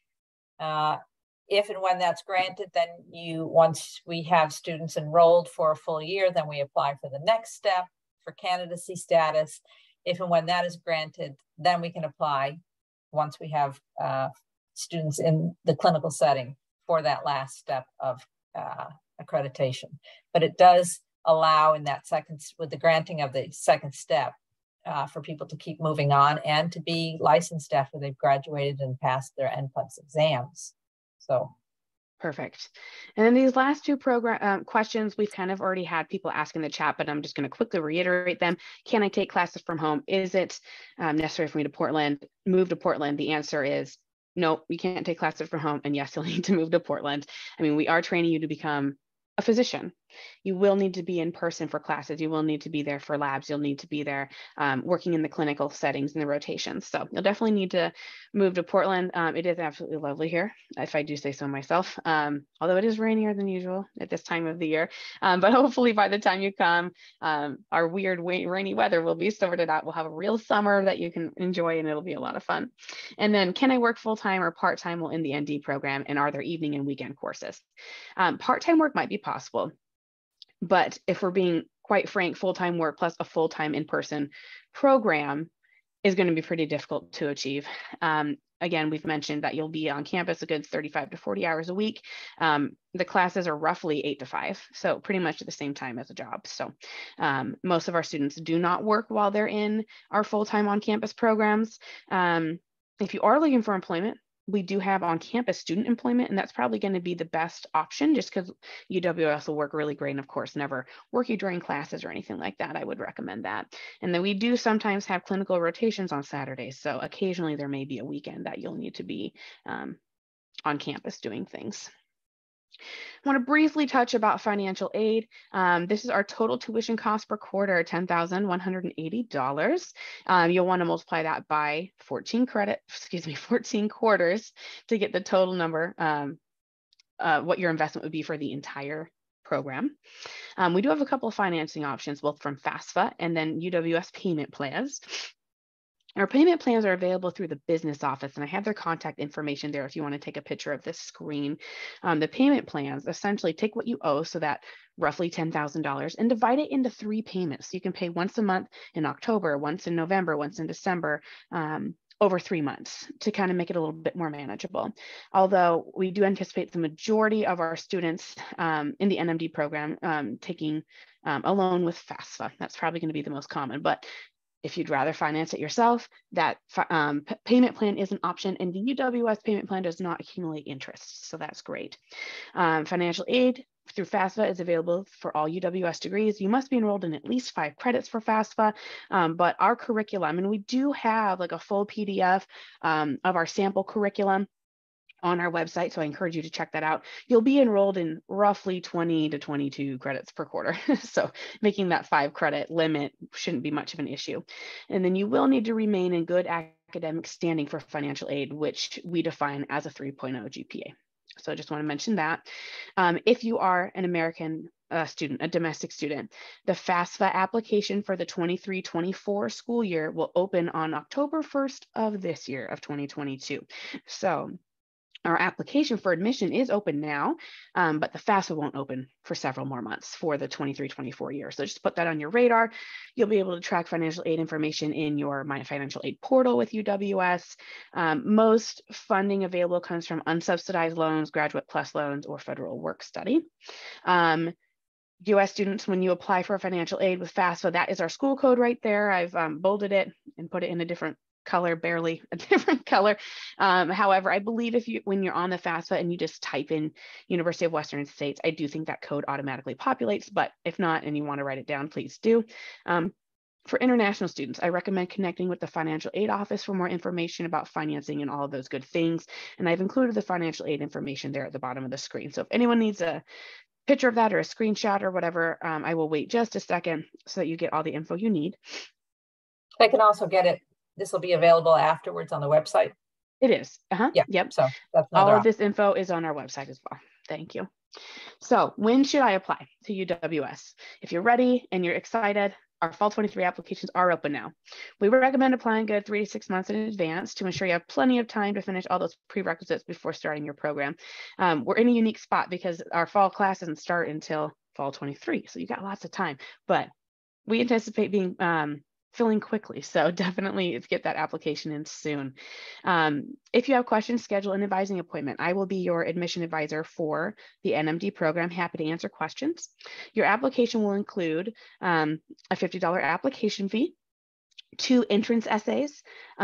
If and when that's granted, then once we have students enrolled for a full year, then we apply for the next step for candidacy status. If and when that is granted, then we can apply once we have students in the clinical setting for that last step of accreditation. But it does allow in that with the granting of the second step for people to keep moving on and to be licensed after they've graduated and passed their NCLEX exams. So perfect. And then these last two program questions, we've kind of already had people ask in the chat, but I'm just going to quickly reiterate them. Can I take classes from home? Is it necessary for me to move to Portland? The answer is no, you can't take classes from home. And yes, you'll need to move to Portland. I mean, we are training you to become a physician. You will need to be in person for classes. You will need to be there for labs. You'll need to be there working in the clinical settings and the rotations. So you'll definitely need to move to Portland. It is absolutely lovely here, if I do say so myself, although it is rainier than usual at this time of the year. But hopefully by the time you come, our weird rainy weather will be sorted out. We'll have a real summer that you can enjoy and it'll be a lot of fun. And then can I work full-time or part-time while in the ND program? And are there evening and weekend courses? Part-time work might be possible. But if we're being quite frank, full-time work plus a full-time in-person program is going to be pretty difficult to achieve. Again, we've mentioned that you'll be on campus a good 35 to 40 hours a week. The classes are roughly 8 to 5, so pretty much at the same time as a job. So most of our students do not work while they're in our full-time on-campus programs. If you are looking for employment, we do have on-campus student employment, and that's probably going to be the best option just because UWS will work really great and, of course, never work you during classes or anything like that. I would recommend that. And then we do sometimes have clinical rotations on Saturdays, so occasionally there may be a weekend that you'll need to be on campus doing things. I want to briefly touch about financial aid. This is our total tuition cost per quarter, $10,180. You'll want to multiply that by 14 quarters to get the total number, what your investment would be for the entire program. We do have a couple of financing options, both from FAFSA and then UWS payment plans. Our payment plans are available through the business office, and I have their contact information there if you want to take a picture of this screen. The payment plans essentially take what you owe, so that roughly $10,000, and divide it into 3 payments. You can pay once a month in October, once in November, once in December, over 3 months to kind of make it a little bit more manageable. Although we do anticipate the majority of our students in the NMD program taking a loan with FAFSA. That's probably going to be the most common, but if you'd rather finance it yourself, that payment plan is an option, and the UWS payment plan does not accumulate interest, so that's great. Financial aid through FAFSA is available for all UWS degrees. You must be enrolled in at least 5 credits for FAFSA, but our curriculum, and we do have like a full PDF of our sample curriculum on our website, so I encourage you to check that out. You'll be enrolled in roughly 20 to 22 credits per quarter, so making that 5 credit limit shouldn't be much of an issue. And then you will need to remain in good academic standing for financial aid, which we define as a 3.0 GPA. So I just want to mention that. If you are an American student, a domestic student. The FAFSA application for the 23-24 school year will open on October 1st of this year of 2022. So our application for admission is open now, but the FAFSA won't open for several more months for the 23-24 year. So just put that on your radar. You'll be able to track financial aid information in your My Financial Aid portal with UWS. Most funding available comes from unsubsidized loans, Graduate Plus loans, or federal work study. US students, when you apply for financial aid with FAFSA, that is our school code right there. I've bolded it and put it in a different color, barely a different color. However, I believe when you're on the FAFSA and you just type in University of Western States, I do think that code automatically populates, but if not, and you want to write it down, please do. For international students, I recommend connecting with the financial aid office for more information about financing and all of those good things. And I've included the financial aid information there at the bottom of the screen. So if anyone needs a picture of that or a screenshot or whatever, I will wait just a second so that you get all the info you need. I can also get it. This will be available afterwards on the website. It is. Yeah. Yep. So that's all of this info is on our website as well. Thank you. So when should I apply to UWS? If you're ready and you're excited, our fall 23 applications are open now. We recommend applying good 3 to 6 months in advance to ensure you have plenty of time to finish all those prerequisites before starting your program. We're in a unique spot because our fall class doesn't start until fall 23. So you got lots of time, but we anticipate being filling quickly. So definitely get that application in soon. If you have questions, schedule an advising appointment. I will be your admission advisor for the NMD program. Happy to answer questions. Your application will include a $50 application fee, 2 entrance essays.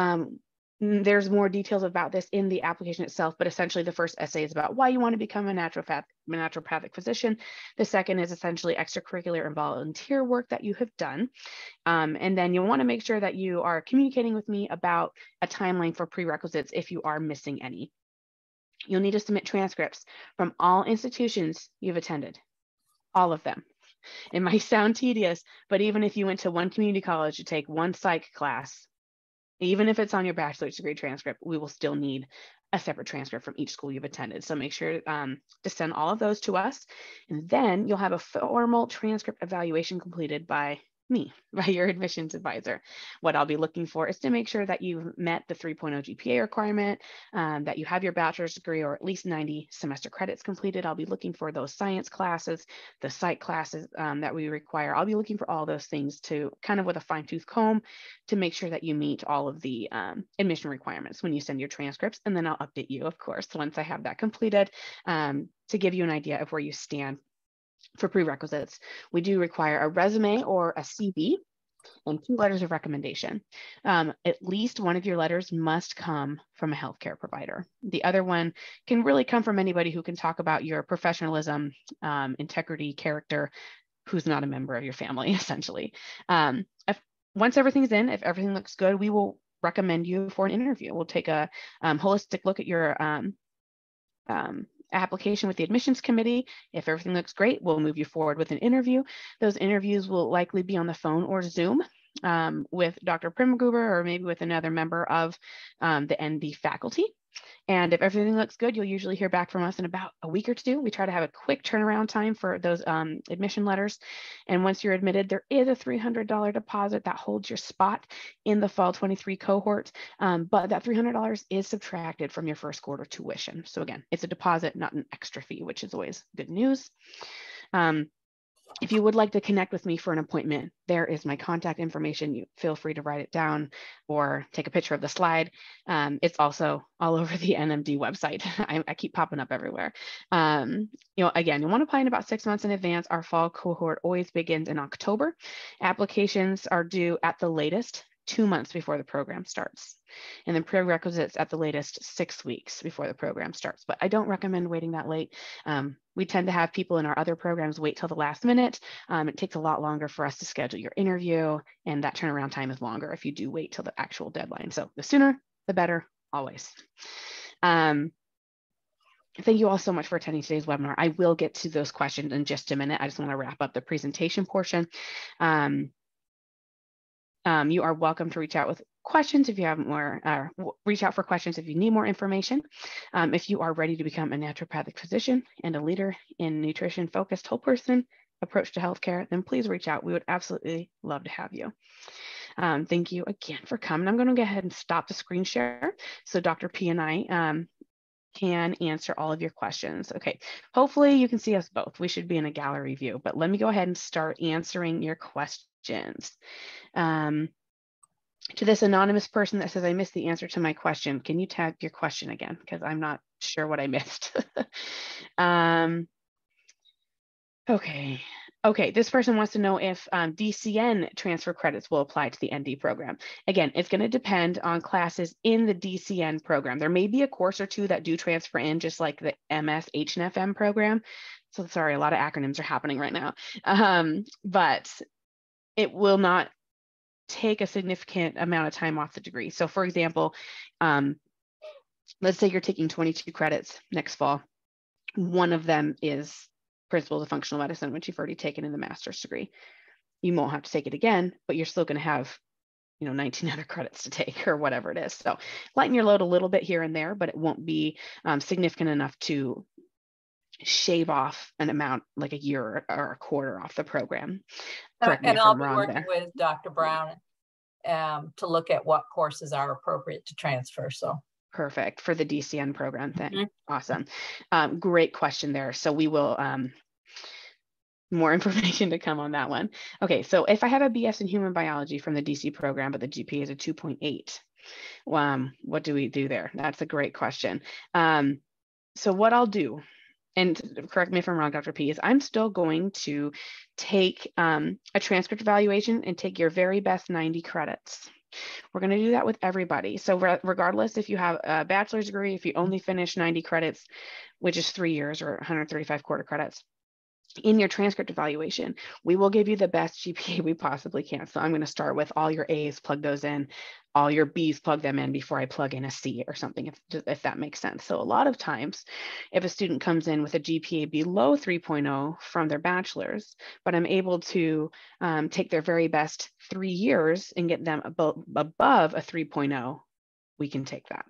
There's more details about this in the application itself, but essentially the first essay is about why you want to become a naturopathic physician. The second is essentially extracurricular and volunteer work that you have done. And then you'll want to make sure that you are communicating with me about a timeline for prerequisites if you are missing any. You'll need to submit transcripts from all institutions you've attended, all of them. It might sound tedious, but even if you went to one community college to take one psych class, even if it's on your bachelor's degree transcript, we will still need a separate transcript from each school you've attended. So make sure to send all of those to us. And then you'll have a formal transcript evaluation completed by me, by your admissions advisor. What I'll be looking for is to make sure that you've met the 3.0 GPA requirement, that you have your bachelor's degree or at least 90 semester credits completed. I'll be looking for those science classes, the psych classes that we require. I'll be looking for all those things to kind of with a fine tooth comb to make sure that you meet all of the admission requirements when you send your transcripts. And then I'll update you, of course, once I have that completed to give you an idea of where you stand. For prerequisites, we do require a resume or a CV and 2 letters of recommendation. At least one of your letters must come from a healthcare provider. The other one can really come from anybody who can talk about your professionalism, integrity, character, who's not a member of your family, essentially. Once everything's in, if everything looks good, we will recommend you for an interview. We'll take a holistic look at your application with the admissions committee. If everything looks great, we'll move you forward with an interview. Those interviews will likely be on the phone or Zoom with Dr. Primgruber or maybe with another member of the ND faculty. And if everything looks good, you'll usually hear back from us in about a week or 2. We try to have a quick turnaround time for those admission letters. And once you're admitted, there is a $300 deposit that holds your spot in the fall 23 cohort. But that $300 is subtracted from your first quarter tuition. So again, it's a deposit, not an extra fee, which is always good news. If you would like to connect with me for an appointment, there is my contact information. You feel free to write it down or take a picture of the slide. It's also all over the NMD website. I keep popping up everywhere. Again, you want to apply in about 6 months in advance. Our fall cohort always begins in October. Applications are due at the latest 2 months before the program starts. And then prerequisites at the latest 6 weeks before the program starts. But I don't recommend waiting that late. We tend to have people in our other programs wait till the last minute. It takes a lot longer for us to schedule your interview, and that turnaround time is longer if you do wait till the actual deadline. So the sooner, the better, always. Thank you all so much for attending today's webinar. I will get to those questions in just a minute. I just want to wrap up the presentation portion. You are welcome to reach out with questions if you have more, reach out for questions if you need more information. If you are ready to become a naturopathic physician and a leader in nutrition-focused whole person approach to healthcare, then please reach out. We would absolutely love to have you. Thank you again for coming. I'm going to go ahead and stop the screen share so Dr. P and I can answer all of your questions. Okay, hopefully you can see us both. We should be in a gallery view, but let me go ahead and start answering your questions. To this anonymous person that says, I missed the answer to my question, can you tag your question again? Because I'm not sure what I missed. Okay, this person wants to know if DCN transfer credits will apply to the ND program. Again, it's going to depend on classes in the DCN program. There may be a course or two that do transfer in, just like the MS HNFM program. So sorry, a lot of acronyms are happening right now. But it will not take a significant amount of time off the degree. So for example, let's say you're taking 22 credits next fall. One of them is Principles of Functional Medicine, which you've already taken in the master's degree. You won't have to take it again, but you're still going to have, 19 other credits to take or whatever it is. So lighten your load a little bit here and there, but it won't be significant enough to shave off an amount like a year or a quarter off the program. Correct me if I'll I'm be wrong working there. with Dr. Brown to look at what courses are appropriate to transfer. So perfect for the DCN program thing. Awesome. Great question there. So we will more information to come on that one. Okay, so if I have a BS in human biology from the DC program, but the GPA is a 2.8, what do we do there? That's a great question. So what I'll do, and correct me if I'm wrong, Dr. P, is I'm still going to take a transcript evaluation and take your very best 90 credits. We're going to do that with everybody. So regardless if you have a bachelor's degree, if you only finish 90 credits, which is 3 years or 135 quarter credits, in your transcript evaluation, we will give you the best GPA we possibly can. So I'm going to start with all your A's, plug those in, all your B's, plug them in before I plug in a C or something, if that makes sense. So a lot of times, if a student comes in with a GPA below 3.0 from their bachelor's, but I'm able to take their very best 3 years and get them above a 3.0, we can take that.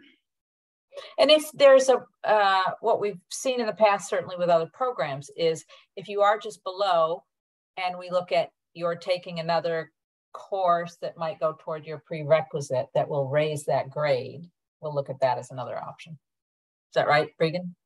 And if there's what we've seen in the past, certainly with other programs, is if you are just below and we look at you're taking another course that might go toward your prerequisite that will raise that grade, we'll look at that as another option. Is that right, Bregan?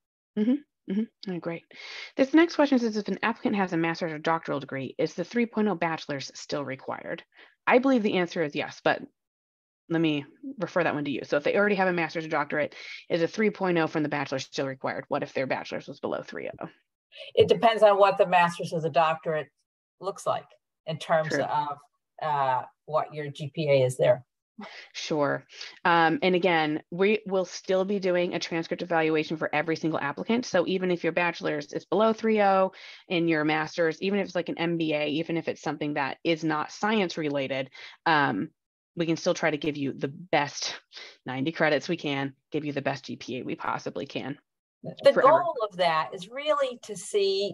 Oh, great. This next question says, if an applicant has a master's or doctoral degree, is the 3.0 bachelor's still required? I believe the answer is yes, but let me refer that one to you. So if they already have a master's or doctorate, is a 3.0 from the bachelor's still required? What if their bachelor's was below 3.0? It depends on what the master's or the doctorate looks like in terms of what your GPA is there. Sure. And again, we will still be doing a transcript evaluation for every single applicant. So even if your bachelor's is below 3.0 and your master's, even if it's like an MBA, even if it's something that is not science related, we can still try to give you the best 90 credits we can, give you the best GPA we possibly can. The goal of that is really to see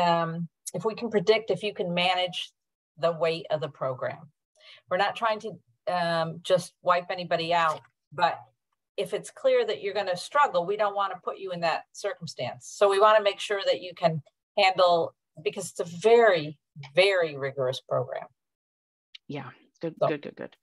if we can predict if you can manage the weight of the program. We're not trying to just wipe anybody out, but if it's clear that you're going to struggle, we don't want to put you in that circumstance. So we want to make sure that you can handle, because it's a very, very rigorous program. Yeah. Good.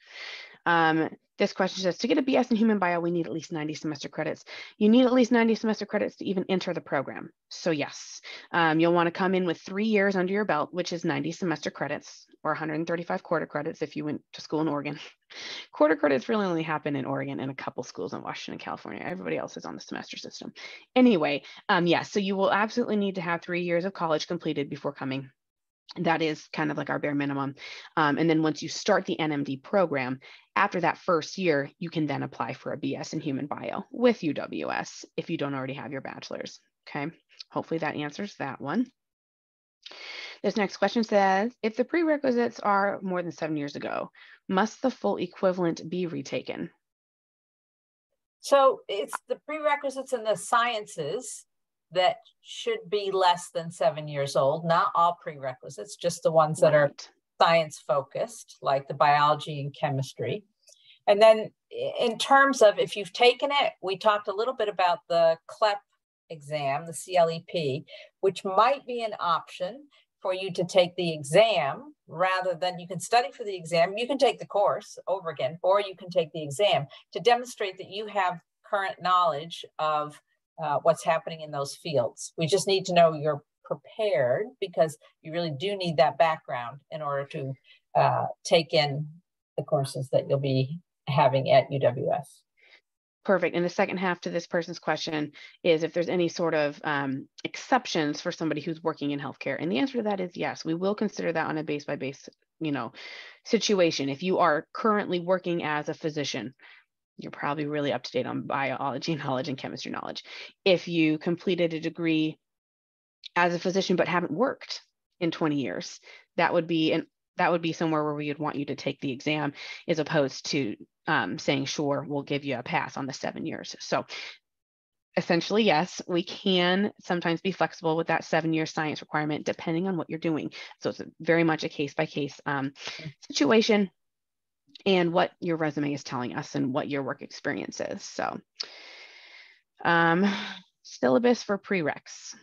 This question says, to get a BS in human bio, we need at least 90 semester credits. You need at least 90 semester credits to even enter the program. So yes, you'll want to come in with 3 years under your belt, which is 90 semester credits or 135 quarter credits if you went to school in Oregon. Quarter credits really only happen in Oregon and a couple schools in Washington, California. Everybody else is on the semester system. Anyway, so you will absolutely need to have 3 years of college completed before coming. That is kind of like our bare minimum. And then once you start the NMD program, after that first year, you can then apply for a BS in human bio with UWS if you don't already have your bachelor's. Okay, hopefully that answers that one. This next question says, if the prerequisites are more than 7 years ago, must the full equivalent be retaken? So it's the prerequisites in the sciences that should be less than 7 years old, not all prerequisites, just the ones that are science focused, like the biology and chemistry. And then in terms of if you've taken it, we talked a little bit about the CLEP exam, the CLEP, which might be an option for you to take the exam, rather than you can study for the exam, you can take the course over again, or you can take the exam to demonstrate that you have current knowledge of what's happening in those fields. We just need to know you're prepared, because you really do need that background in order to take in the courses that you'll be having at UWS. Perfect. And the second half to this person's question is if there's any sort of exceptions for somebody who's working in healthcare. And the answer to that is yes. We will consider that on a base by base, situation. If you are currently working as a physician, you're probably really up to date on biology knowledge and chemistry knowledge. If you completed a degree as a physician but haven't worked in 20 years, that would be somewhere where we would want you to take the exam, as opposed to saying, sure, we'll give you a pass on the 7 years. So essentially, yes, we can sometimes be flexible with that 7-year science requirement, depending on what you're doing. So it's very much a case-by-case situation and what your resume is telling us and what your work experience is. So syllabus for prereqs.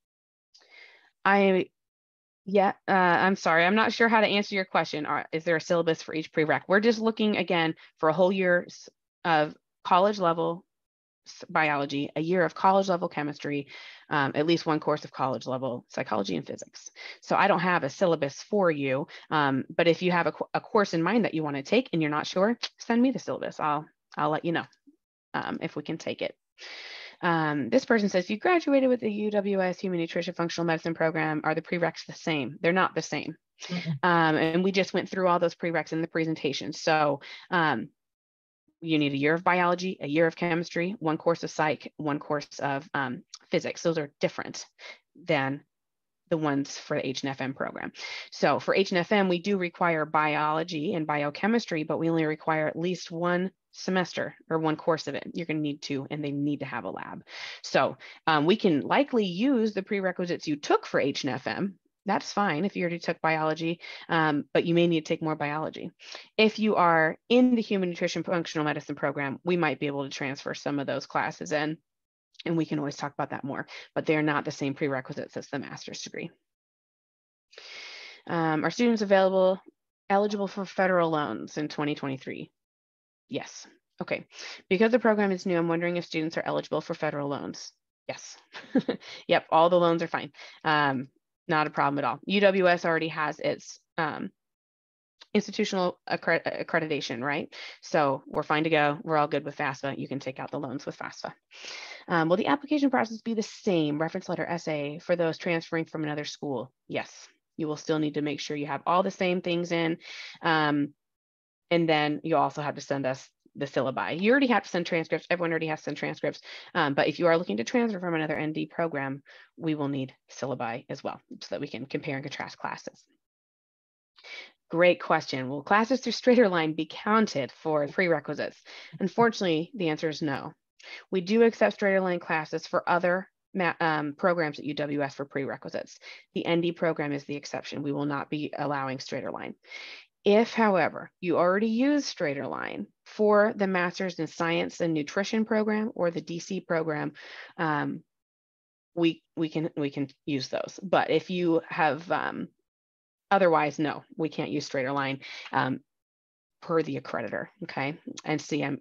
I'm sorry, I'm not sure how to answer your question. Is there a syllabus for each prereq? We're just looking, again, for a whole year of college level biology, a year of college level chemistry, at least one course of college level psychology and physics. So I don't have a syllabus for you, but if you have a course in mind that you want to take and you're not sure, send me the syllabus. I'll let you know if we can take it. This person says, you graduated with the UWS Human Nutrition Functional Medicine program. Are the prereqs the same? They're not the same. And we just went through all those prereqs in the presentation. So you need a year of biology, a year of chemistry, one course of psych, one course of physics. Those are different than the ones for the H&FM program. So for H&FM, we do require biology and biochemistry, but we only require at least one semester or one course of it. You're going to need two, and they need to have a lab. So we can likely use the prerequisites you took for H&FM. That's fine if you already took biology, but you may need to take more biology. If you are in the Human Nutrition Functional Medicine program, we might be able to transfer some of those classes in, and we can always talk about that more, but they're not the same prerequisites as the master's degree. Are students eligible for federal loans in 2023? Yes. Okay. Because the program is new, I'm wondering if students are eligible for federal loans. Yes. Yep. All the loans are fine. Not a problem at all. UWS already has its institutional accreditation, right? So we're fine to go. We're all good with FAFSA. You can take out the loans with FAFSA. Will the application process be the same, reference letter essay, for those transferring from another school? Yes. You will still need to make sure you have all the same things in. And then you also have to send us the syllabi. You already have to send transcripts. Everyone already has to send transcripts. But if you are looking to transfer from another ND program, we will need syllabi as well, so that we can compare and contrast classes. Great question. Will classes through Straighterline be counted for prerequisites? Unfortunately, the answer is no. We do accept Straighterline classes for other programs at UWS for prerequisites. The ND program is the exception. We will not be allowing Straighterline. If, however, you already use Straighterline for the Master's in Science and Nutrition program or the DC program, we can use those. But if you have otherwise, no, we can't use Straighterline per the accreditor. Okay, and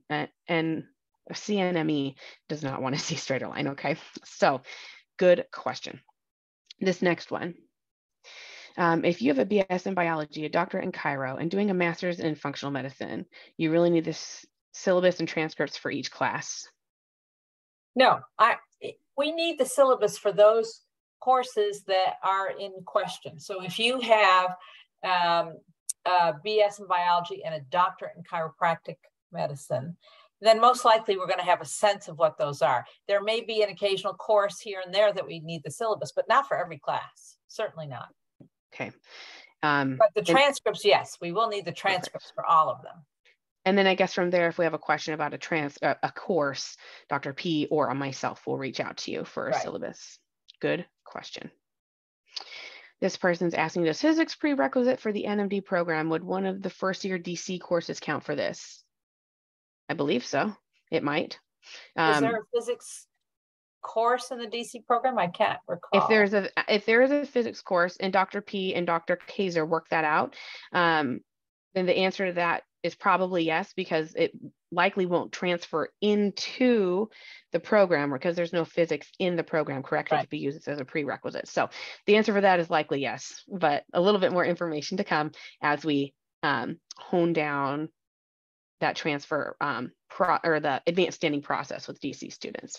CNME does not want to see Straighterline. Okay, so good question. This next one. If you have a BS in biology, a doctorate in chiro, and doing a master's in functional medicine, you really need this syllabus and transcripts for each class. No, we need the syllabus for those courses that are in question. So if you have a BS in biology and a doctorate in chiropractic medicine, then most likely we're going to have a sense of what those are. There may be an occasional course here and there that we need the syllabus, but not for every class. Certainly not. Okay. But the transcripts, yes, we will need the transcripts for all of them. And then I guess from there, if we have a question about a course, Dr. P or myself will reach out to you for a syllabus. Good question. This person's asking, does physics prerequisite for the NMD program, would one of the first year DC courses count for this? I believe so. It might. Is there a physics course in the DC program? I can't recall. If there is a physics course and Dr. P and Dr. Kaiser work that out, then the answer to that is probably yes, because it likely won't transfer into the program because there's no physics in the program, correct? Right. It could be used as a prerequisite. So the answer for that is likely yes, but a little bit more information to come as we hone down that transfer or the advanced standing process with DC students.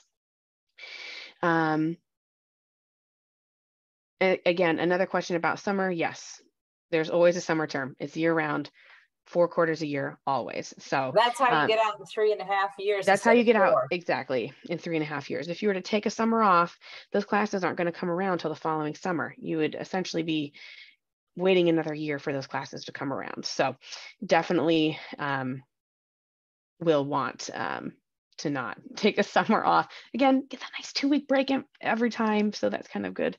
Again, another question about summer. Yes, there's always a summer term. It's year round, 4 quarters a year, always. So that's how you get out in 3.5 years. That's how you get out, exactly, in 3.5 years. If you were to take a summer off, those classes aren't going to come around till the following summer. You would essentially be waiting another year for those classes to come around. So definitely will want to not take a summer off. Again, get that nice 2-week break every time. So that's kind of good.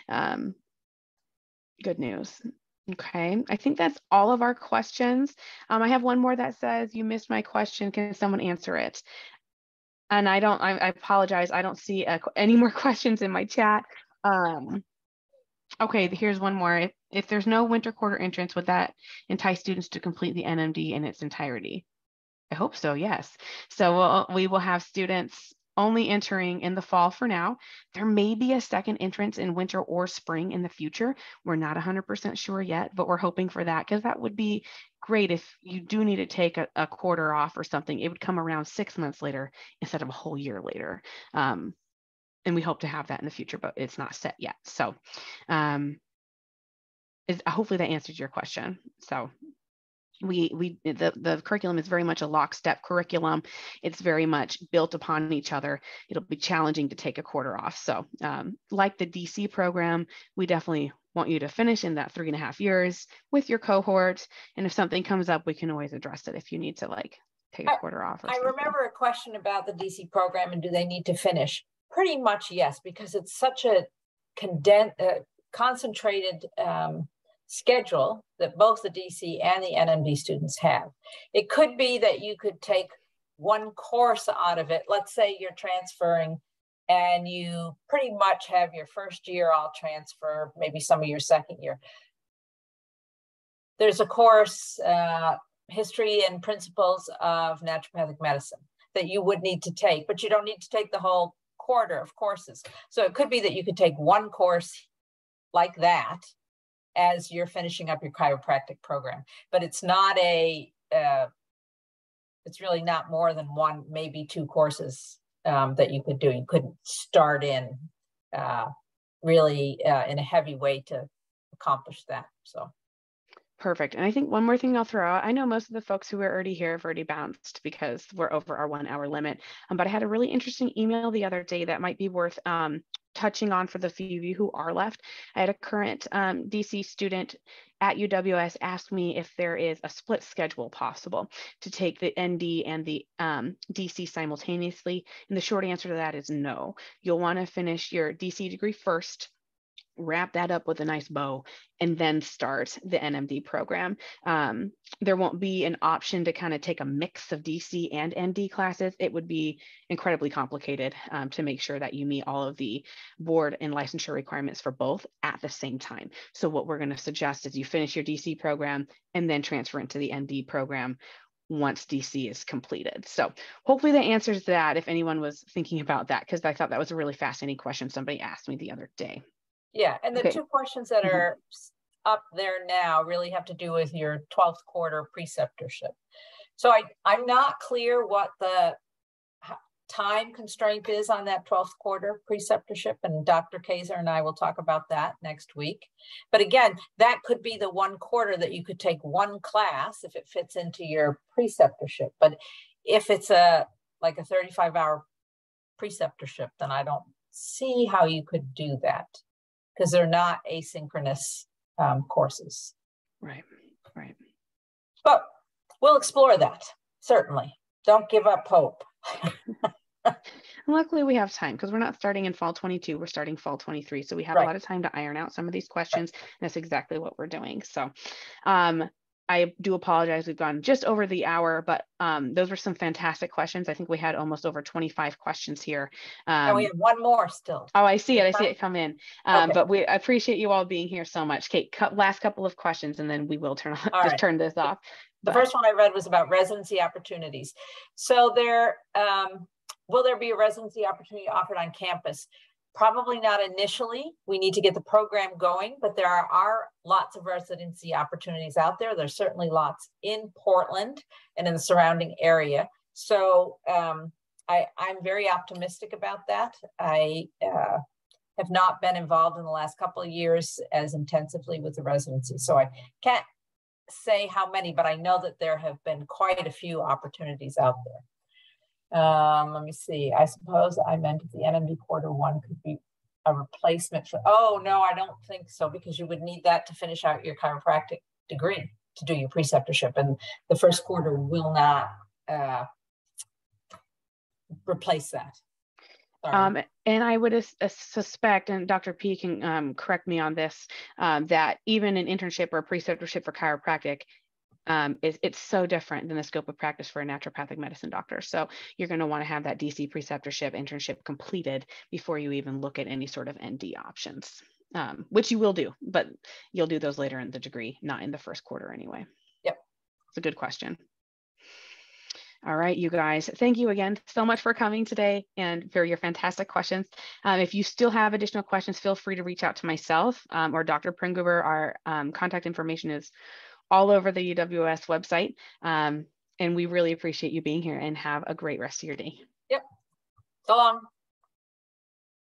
Good news. Okay, I think that's all of our questions. I have one more that says, you missed my question. Can someone answer it? And I apologize. I don't see any more questions in my chat. Okay, here's one more. If there's no winter quarter entrance, would that entice students to complete the NMD in its entirety? I hope so, yes. So we will have students only entering in the fall for now. There may be a second entrance in winter or spring in the future. We're not 100% sure yet, but we're hoping for that, because that would be great if you do need to take a quarter off or something. It would come around 6 months later instead of a whole year later. And we hope to have that in the future, but it's not set yet. So hopefully that answers your question. So the curriculum is very much a lockstep curriculum. It's very much built upon each other. It'll be challenging to take a quarter off. So like the DC program, we definitely want you to finish in that 3.5 years with your cohort. And if something comes up, we can always address it if you need to take a quarter off. I remember a question about the DC program and do they need to finish? Pretty much yes, because it's such a concentrated schedule that both the DC and the NMD students have. It could be that you could take one course out of it. Let's say you're transferring and you pretty much have your first year all transfer, maybe some of your second year. There's a course, History and Principles of Naturopathic Medicine, that you would need to take, but you don't need to take the whole quarter of courses. So it could be that you could take one course like that as you're finishing up your chiropractic program, but it's not it's really not more than one, maybe 2 courses that you could do. You couldn't start in really in a heavy way to accomplish that. So. Perfect. And I think one more thing I'll throw out, I know most of the folks who are already here have already bounced because we're over our 1 hour limit, but I had a really interesting email the other day that might be worth touching on for the few of you who are left. I had a current DC student at UWS ask me if there is a split schedule possible to take the ND and the DC simultaneously. And the short answer to that is no. You'll want to finish your DC degree first, wrap that up with a nice bow, and then start the NMD program. There won't be an option to kind of take a mix of DC and ND classes. It would be incredibly complicated to make sure that you meet all of the board and licensure requirements for both at the same time. So what we're going to suggest is you finish your DC program and then transfer into the ND program once DC is completed. So hopefully that answers that if anyone was thinking about that, because I thought that was a really fascinating question somebody asked me the other day. Yeah, and the 2 questions that are up there now really have to do with your 12th quarter preceptorship. So I'm not clear what the time constraint is on that 12th quarter preceptorship, and Dr. Kaiser and I will talk about that next week. But again, that could be the 1 quarter that you could take 1 class if it fits into your preceptorship. But if it's like a 35-hour preceptorship, then I don't see how you could do that, because they're not asynchronous courses. Right. But we'll explore that, certainly. Don't give up hope. Luckily, we have time because we're not starting in fall 22, we're starting fall 23. So we have a lot of time to iron out some of these questions. And that's exactly what we're doing. So I do apologize. We've gone just over the hour, but those were some fantastic questions. I think we had almost over 25 questions here. And we have one more still. Oh, I see it. I see it come in. Okay. But I appreciate you all being here so much. Kate, last couple of questions, and then we will turn this off. The first one I read was about residency opportunities. So will there be a residency opportunity offered on campus? Probably not initially. We need to get the program going, but there are lots of residency opportunities out there. There's certainly lots in Portland and in the surrounding area. So I'm very optimistic about that. I have not been involved in the last couple of years as intensively with the residency. So I can't say how many, but I know that there have been quite a few opportunities out there. Let me see. I suppose I meant if the NMD quarter one could be a replacement for, oh, no, I don't think so, because you would need that to finish out your chiropractic degree to do your preceptorship. And the first quarter will not replace that. And I would suspect, and Dr. P can correct me on this, that even an internship or a preceptorship for chiropractic, it's so different than the scope of practice for a naturopathic medicine doctor. So you're going to want to have that DC preceptorship internship completed before you even look at any sort of ND options, which you will do, but you'll do those later in the degree, not in the first quarter anyway. Yep. It's a good question. All right, you guys, thank you again so much for coming today and for your fantastic questions. If you still have additional questions, feel free to reach out to myself or Dr. Pringruber. Our contact information is all over the UWS website. And we really appreciate you being here, and have a great rest of your day. Yep. So long.